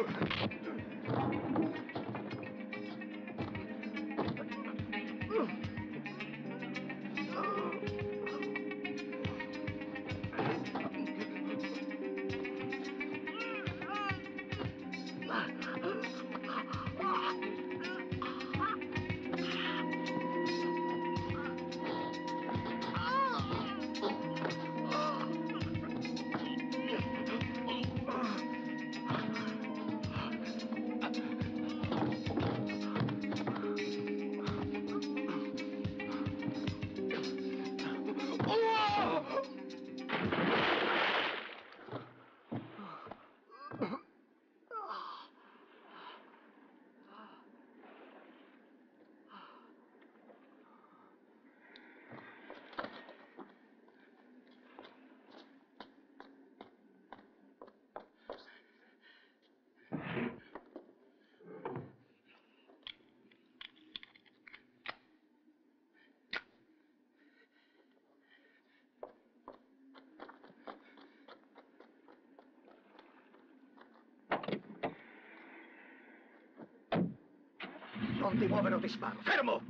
Non ti muovere o ti sparo. Fermo!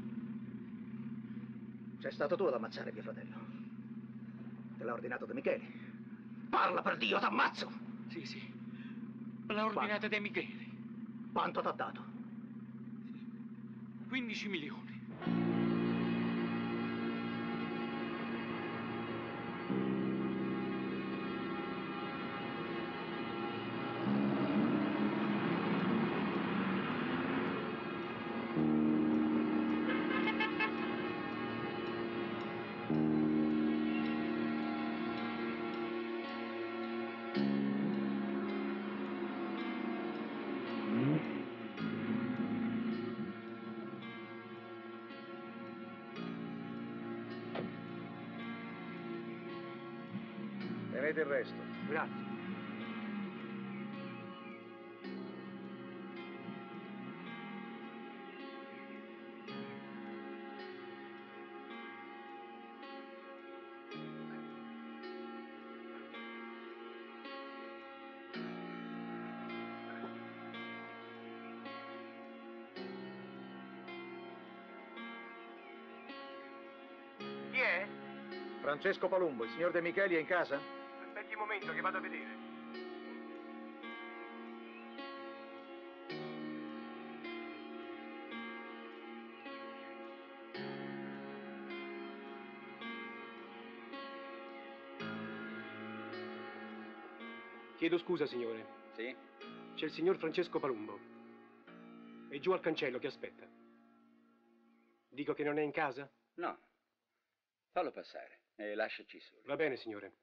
Sei stato tu ad ammazzare mio fratello. Te l'ha ordinato De Micheli. Parla, per Dio, t'ammazzo! Sì, sì. L'ha ordinata De Micheli. Quanto t'ha dato? quindici milioni. Tenete il resto. Grazie. Chi è? Francesco Palumbo, il signor De Micheli è in casa? Aspetti un momento che vado a vedere. Chiedo scusa, signore. Sì? C'è il signor Francesco Palumbo. È giù al cancello che aspetta. Dico che non è in casa? No. Fallo passare e lasciaci soli. Va bene, signore.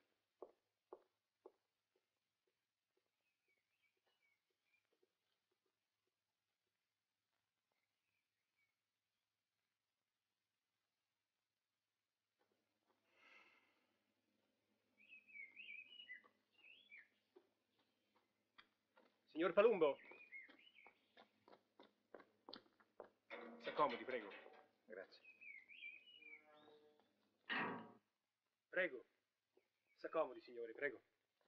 Signor Palumbo. Si accomodi, prego. Grazie. Prego. Si accomodi, signore, prego.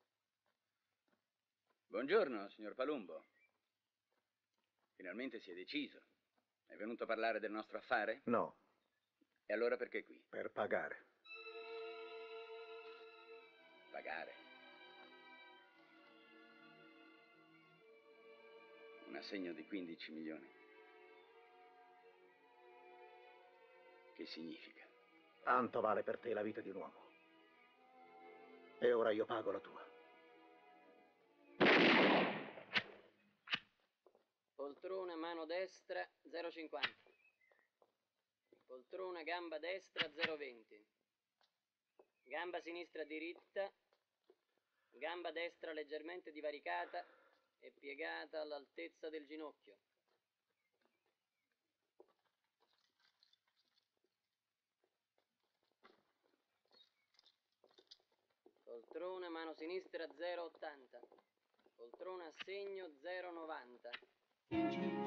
Buongiorno, signor Palumbo. Finalmente si è deciso. È venuto a parlare del nostro affare? No. E allora perché qui? Per pagare. Pagare? Un assegno di quindici milioni. Che significa? Tanto vale per te la vita di un uomo. E ora io pago la tua. Poltrona, mano destra, zero virgola cinquanta. Poltrona, gamba destra, zero virgola venti. Gamba sinistra diritta. Gamba destra leggermente divaricata e piegata all'altezza del ginocchio. Poltrona, mano sinistra, zero virgola ottanta. Poltrona a segno, zero virgola novanta.